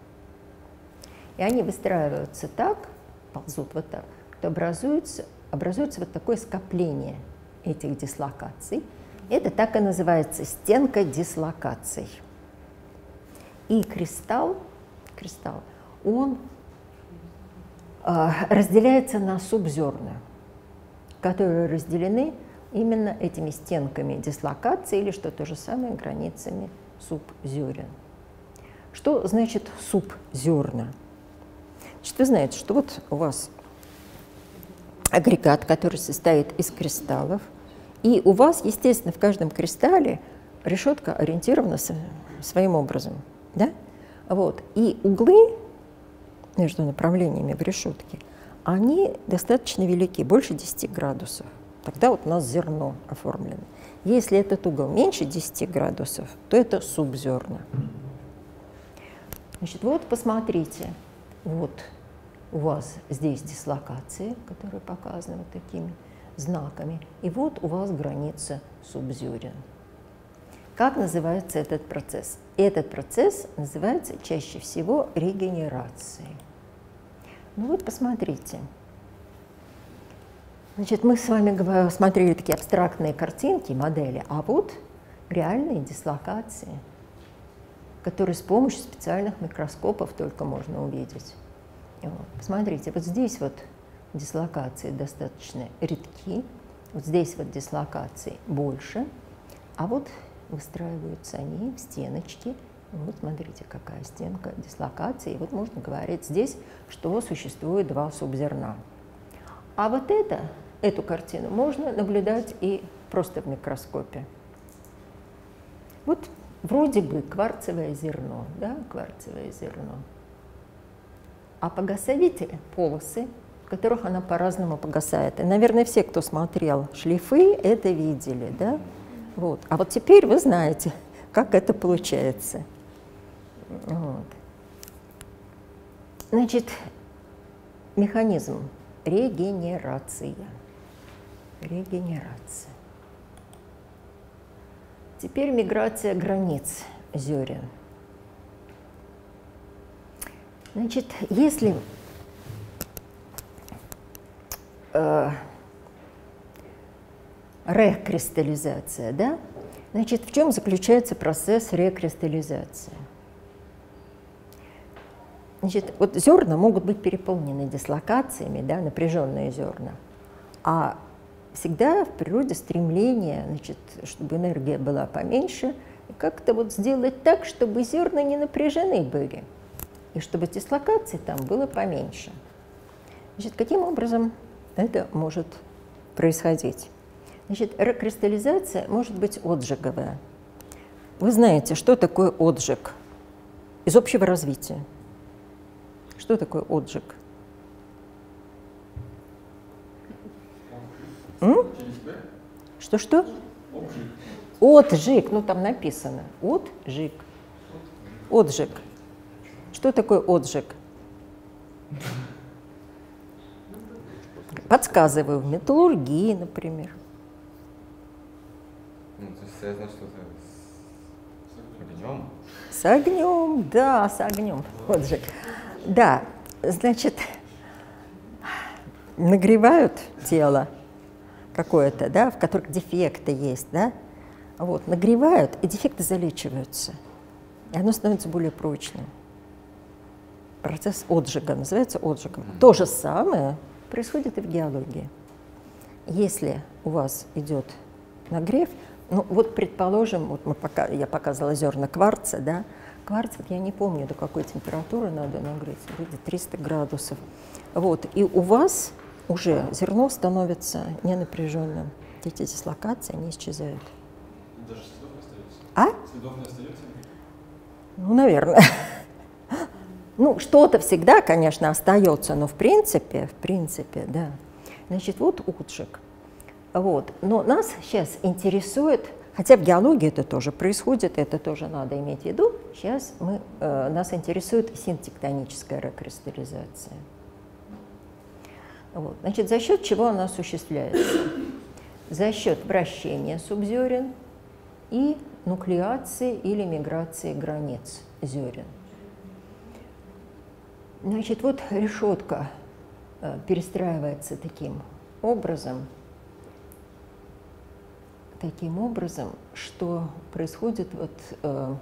И они выстраиваются так, ползут вот так, что образуется вот такое скопление этих дислокаций. Это так и называется стенка дислокаций. И кристалл, он разделяется на субзерна, которые разделены именно этими стенками дислокации или, что то же самое, границами субзерен. Что значит субзерна? Значит, вы знаете, что вот у вас агрегат, который состоит из кристаллов, и у вас, естественно, в каждом кристалле решетка ориентирована своим образом. Да? Вот. И углы между направлениями в решетке, они достаточно велики, больше 10 градусов. Тогда вот у нас зерно оформлено. Если этот угол меньше 10 градусов, то это субзерна. Значит, вот посмотрите, вот у вас здесь дислокации, которые показаны вот такими знаками, и вот у вас граница субзерен. Как называется этот процесс? Этот процесс называется чаще всего регенерацией. Ну вот посмотрите. Значит, мы с вами смотрели такие абстрактные картинки, модели, а вот реальные дислокации, которые с помощью специальных микроскопов только можно увидеть. Вот. Посмотрите, вот здесь вот дислокации достаточно редки, вот здесь вот дислокации больше, а вот выстраиваются они в стеночки. Вот смотрите, какая стенка дислокации. И вот можно говорить здесь, что существует два субзерна. А вот эту картину можно наблюдать и просто в микроскопе. Вот вроде бы кварцевое зерно, да, кварцевое зерно. А погасовые полосы, в которых она по-разному погасает. И, наверное, все, кто смотрел шлифы, это видели, да? Вот. А вот теперь вы знаете, как это получается. Вот. Значит, механизм регенерация. Регенерация. Теперь миграция границ зерен. Значит, если рекристаллизация, да? Значит, в чем заключается процесс рекристаллизации? Значит, вот зерна могут быть переполнены дислокациями, да, напряженные зерна, а всегда в природе стремление, значит, чтобы энергия была поменьше, и как-то вот сделать так, чтобы зерна не напряжены были, и чтобы дислокаций там было поменьше. Значит, каким образом это может происходить? Значит, рекристаллизация может быть отжиговая. Вы знаете, что такое отжиг из общего развития? Что такое отжиг? Что-что? Отжиг. Ну, там написано. Отжиг. Отжиг. Что такое отжиг? Подсказываю. В металлургии, например. Ну, то есть связано что-то с огнем? С огнем, да, с огнем. Отжиг. Да, значит, нагревают тело какое-то, да, в которых дефекты есть, да, вот, нагревают, и дефекты залечиваются, и оно становится более прочным. Процесс отжига называется отжигом. То же самое происходит и в геологии. Если у вас идет нагрев, ну вот предположим, вот я показывала зерна кварца, да, кварц, вот я не помню, до какой температуры надо нагреть, вроде 300 градусов. Вот, и у вас уже зерно становится ненапряженным. Эти дислокации, они исчезают. Даже следов не остается? А? Следов не остается? Ну, наверное. Ну, что-то всегда, конечно, остается, но в принципе, да. Значит, вот отжиг. Вот. Но нас сейчас интересует, хотя в геологии это тоже происходит, это тоже надо иметь в виду, сейчас нас интересует синтектоническая рекристаллизация. Вот. Значит, за счет чего она осуществляется? За счет вращения субзерен и нуклеации или миграции границ зерен. Значит, вот решетка перестраивается таким образом, что происходит вот,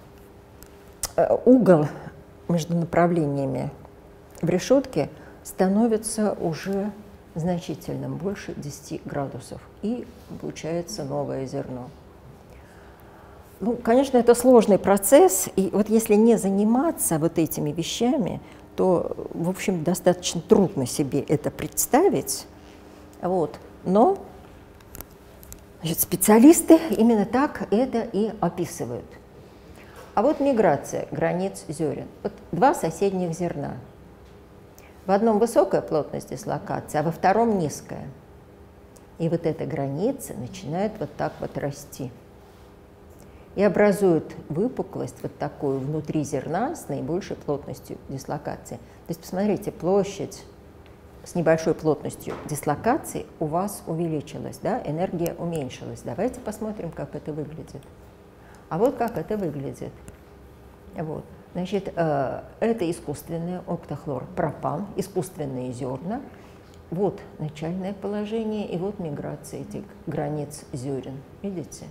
угол между направлениями в решетке становится уже значительным, больше 10 градусов, и получается новое зерно. Ну, конечно, это сложный процесс, и вот если не заниматься вот этими вещами, то, в общем, достаточно трудно себе это представить. Вот. Но значит, специалисты именно так это и описывают. А вот миграция границ зерен. Вот два соседних зерна. В одном высокая плотность дислокации, а во втором низкая. И вот эта граница начинает вот так вот расти. И образует выпуклость вот такую внутри зерна с наибольшей плотностью дислокации. То есть, посмотрите, площадь с небольшой плотностью дислокации у вас увеличилась, да? Энергия уменьшилась. Давайте посмотрим, как это выглядит. А вот как это выглядит. Вот. Значит, это искусственный октохлорпропан, искусственные зерна. Вот начальное положение, и вот миграция этих границ зерен. Видите?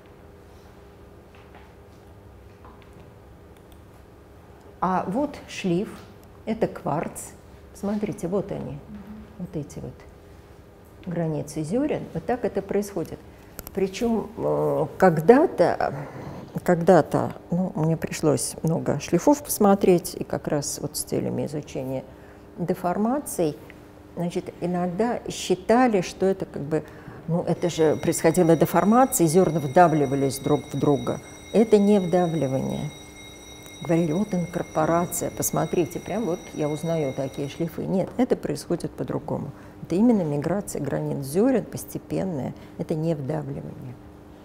А вот шлиф, это кварц. Смотрите, вот они, вот эти вот границы зерен. Вот так это происходит. Причем когда-то, ну, мне пришлось много шлифов посмотреть, и как раз вот с целями изучения деформаций, значит, иногда считали, что это как бы, ну, это же происходила деформация, и зерна вдавливались друг в друга. Это не вдавливание. Говорили, вот инкорпорация, посмотрите, прям вот я узнаю такие шлифы. Нет, это происходит по-другому. Это именно миграция границ зерен, постепенная, это не вдавливание.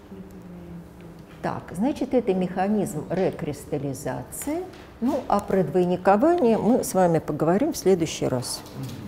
Так, значит, это механизм рекристаллизации. Ну, а про двойникование мы с вами поговорим в следующий раз.